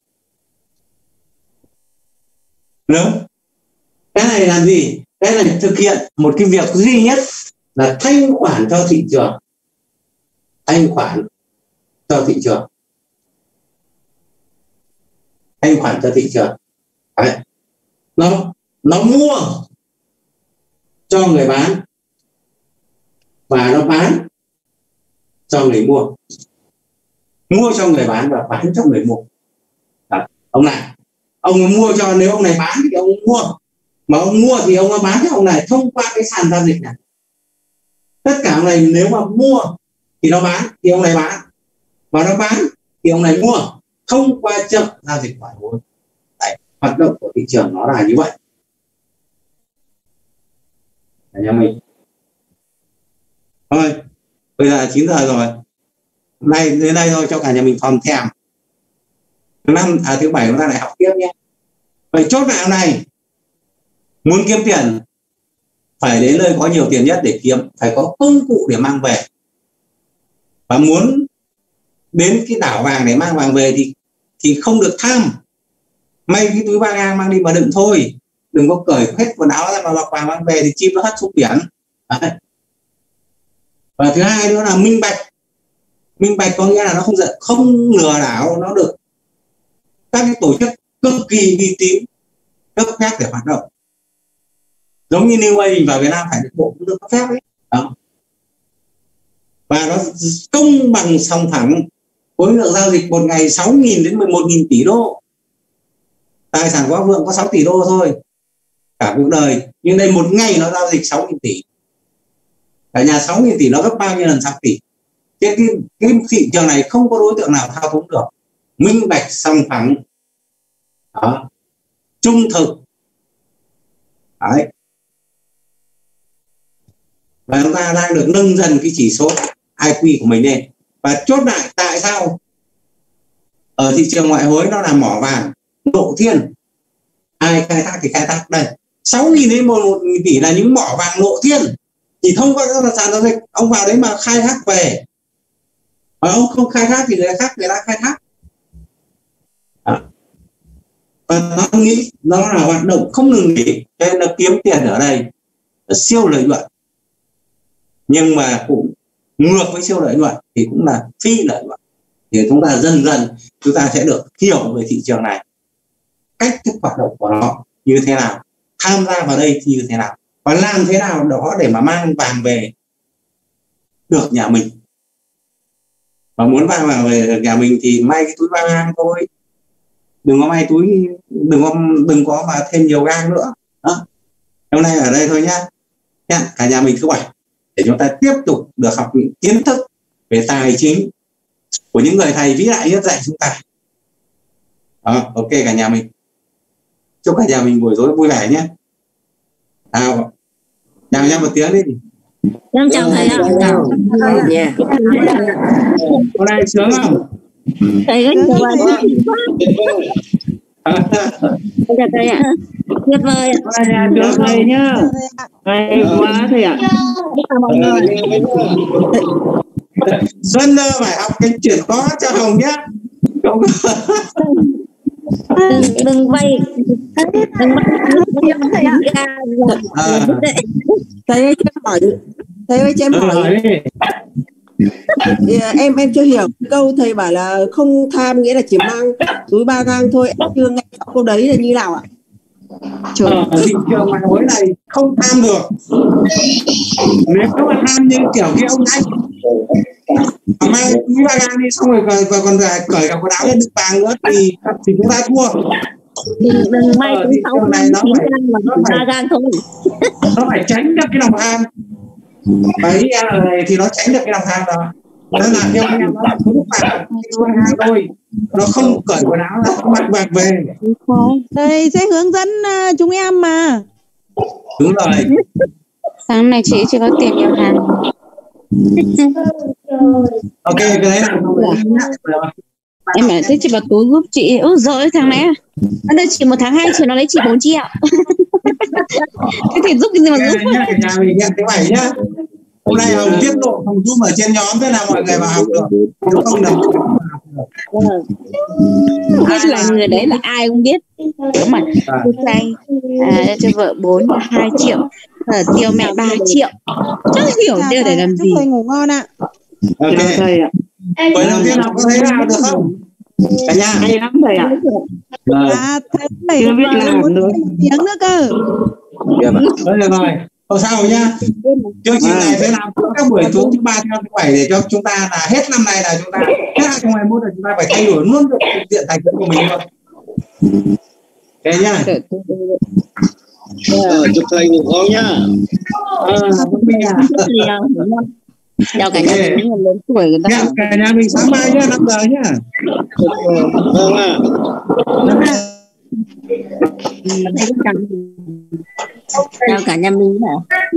lớn. Cái này làm gì? Cái này thực hiện một cái việc duy nhất là thanh khoản cho thị trường. Thanh khoản cho thị trường. Thanh khoản cho thị trường. Đấy. Nó, nó mua cho người bán và nó bán cho người mua. Mua cho người bán và bán cho người mua. Đó. Ông này, ông mua cho, nếu ông này bán thì ông mua, mà ông mua thì ông bán cho ông này thông qua cái sàn giao dịch này. Tất cả ông này nếu mà mua thì nó bán, thì ông này bán, và nó bán thì ông này mua thông qua chợ giao dịch ngoại hối. Đấy, hoạt động của thị trường nó là như vậy. Đấy, nhà mình. Thôi, bây giờ là chín giờ rồi. Hôm nay đến đây thôi cho cả nhà mình thòm thèm. Thứ năm, à thứ bảy chúng ta lại học tiếp nhé. Vậy chốt lại hôm nay, muốn kiếm tiền phải đến nơi có nhiều tiền nhất để kiếm, phải có công cụ để mang về. Và muốn đến cái đảo vàng để mang vàng về thì thì không được tham. May cái túi ba gang mang đi mà đựng thôi, đừng có cởi hết quần áo ra mà lọc vàng mang về thì chim nó hất xuống biển. Đấy. Và thứ hai nữa là minh bạch. Minh bạch có nghĩa là nó không giận, không lừa đảo, nó được các cái tổ chức cực kỳ uy tín cấp phép để hoạt động. Giống như New Age vào Việt Nam phải được bộ cũng được cấp phép ấy. Đó. Và nó công bằng sòng phẳng, khối lượng giao dịch một ngày sáu nghìn đến mười một nghìn tỷ đô. Tài sản của Bắc Vượng có sáu tỷ đô thôi cả cuộc đời, nhưng đây một ngày nó giao dịch sáu nghìn tỷ. Cả nhà sáu nghìn tỷ nó gấp bao nhiêu lần sáu tỷ. Cái, cái, cái thị trường này không có đối tượng nào thao túng được. Minh bạch, sòng phẳng, đó, trung thực. Đấy. Và chúng ta đang được nâng dần cái chỉ số i kiu của mình lên. Và chốt lại tại sao ở thị trường ngoại hối nó là mỏ vàng lộ thiên. Ai khai thác thì khai thác. Đây, sáu nghìn đến một nghìn tỷ là những mỏ vàng lộ thiên. Chỉ thông qua các sàn giao dịch, ông vào đấy mà khai thác về. Và ông không khai thác thì người khác người ta khai thác. Đó. Và nó nghĩ nó là hoạt động không ngừng nghỉ, cho nên là kiếm tiền ở đây là siêu lợi nhuận. Nhưng mà cũng ngược với siêu lợi nhuận thì cũng là phi lợi nhuận. thì chúng ta dần dần chúng ta sẽ được hiểu về thị trường này, cách thức hoạt động của nó như thế nào, tham gia vào đây như thế nào, và làm thế nào đó để mà mang vàng về được nhà mình. Và muốn mang vàng về được nhà mình thì may cái túi ba gang thôi, đừng có may túi, đừng có đừng có mà thêm nhiều gang nữa. Đó. Hôm nay ở đây thôi nhá, nhá cả nhà mình thứ bảy để chúng ta tiếp tục được học những kiến thức về tài chính của những người thầy vĩ đại nhất dạy chúng ta. Đó, ok cả nhà mình, chúc cả nhà mình buổi tối vui vẻ nhé. Nào, chào nhau một tiếng đi. Em chào thầy ạ. Chào nha. Hôm nay sướng không? Thầy rất nhiều bạn. Chào thầy ạ. Tuyệt vời ạ. Chào thầy nhá. Hay quá thầy ạ. Xuân phải học cái chuyện khó cho Hồng nhé. Đừng đừng vay, đừng bắt thầy ạ. À. Thầy ơi cho em hỏi, thầy ơi cho em hỏi. Thì, em em chưa hiểu câu thầy bảo là không tham nghĩa là chỉ mang túi ba gang thôi, em chưa nghe câu đấy là như nào ạ? Ở thị trường ngoại hối này không tham được. Nếu các bạn tham như kiểu cái ông anh mang túi ba gang đi xong rồi và còn cởi cả quần áo lên đựng vàng nữa thì thì chúng ta thua. Đừng đừng may túi sáu gang chín gang mà ba gang thôi. Nó phải tránh được cái lòng tham. Và ý em ở này thì nó tránh được cái lòng tham đó. Nó là theo em nó là túi vàng thôi, nó không cởi quần áo ra, nó mặc vàng về. Thầy sẽ hướng dẫn uh, chúng em mà. Đúng rồi. Sáng này chị chưa có tiền nhập hàng. Ok, cái đấy là em bảo thế chị bảo túi giúp chị. Ôi dồi thằng này nó đưa chị một tháng hai triệu, nó lấy chị bốn triệu. Thế thì giúp cái gì mà giúp. Nhà mình nhận cái bảy nhá. Hôm nay Hồng tiết lộ Hồng giúp ở trên nhóm, thế là mọi người vào học được. Nếu không được biết là người đấy là ai cũng biết. Nếu mà tôi say à, cho vợ bốn hai triệu, à, tiêu mẹ ba triệu, chắc hiểu đều để làm gì. Thầy ngủ ngon ạ. ok. Buổi đầu tiên học có thấy nào được không? Cả nhà Hay lắm thầy ạ. À, thầy thầy chưa biết làm nữa. tiếng nữa cơ. Thôi được rồi, không sao nhá. Chương trình này sẽ làm các buổi tối thứ ba theo thứ bảy để cho chúng ta là hết năm nay là chúng ta hết hai không hai mốt là chúng ta phải thay đổi luôn được diện tài chính của mình luôn. Ok nhá. Ờ, chúc thầy ngủ ngon nhá. Ờ, mình à. Chào cả nhà mình lớn tuổi người ta. Dạ, cả nhà mình sáng mai nhá, năm giờ nhá. Vâng ạ. Chào cả nhà mình.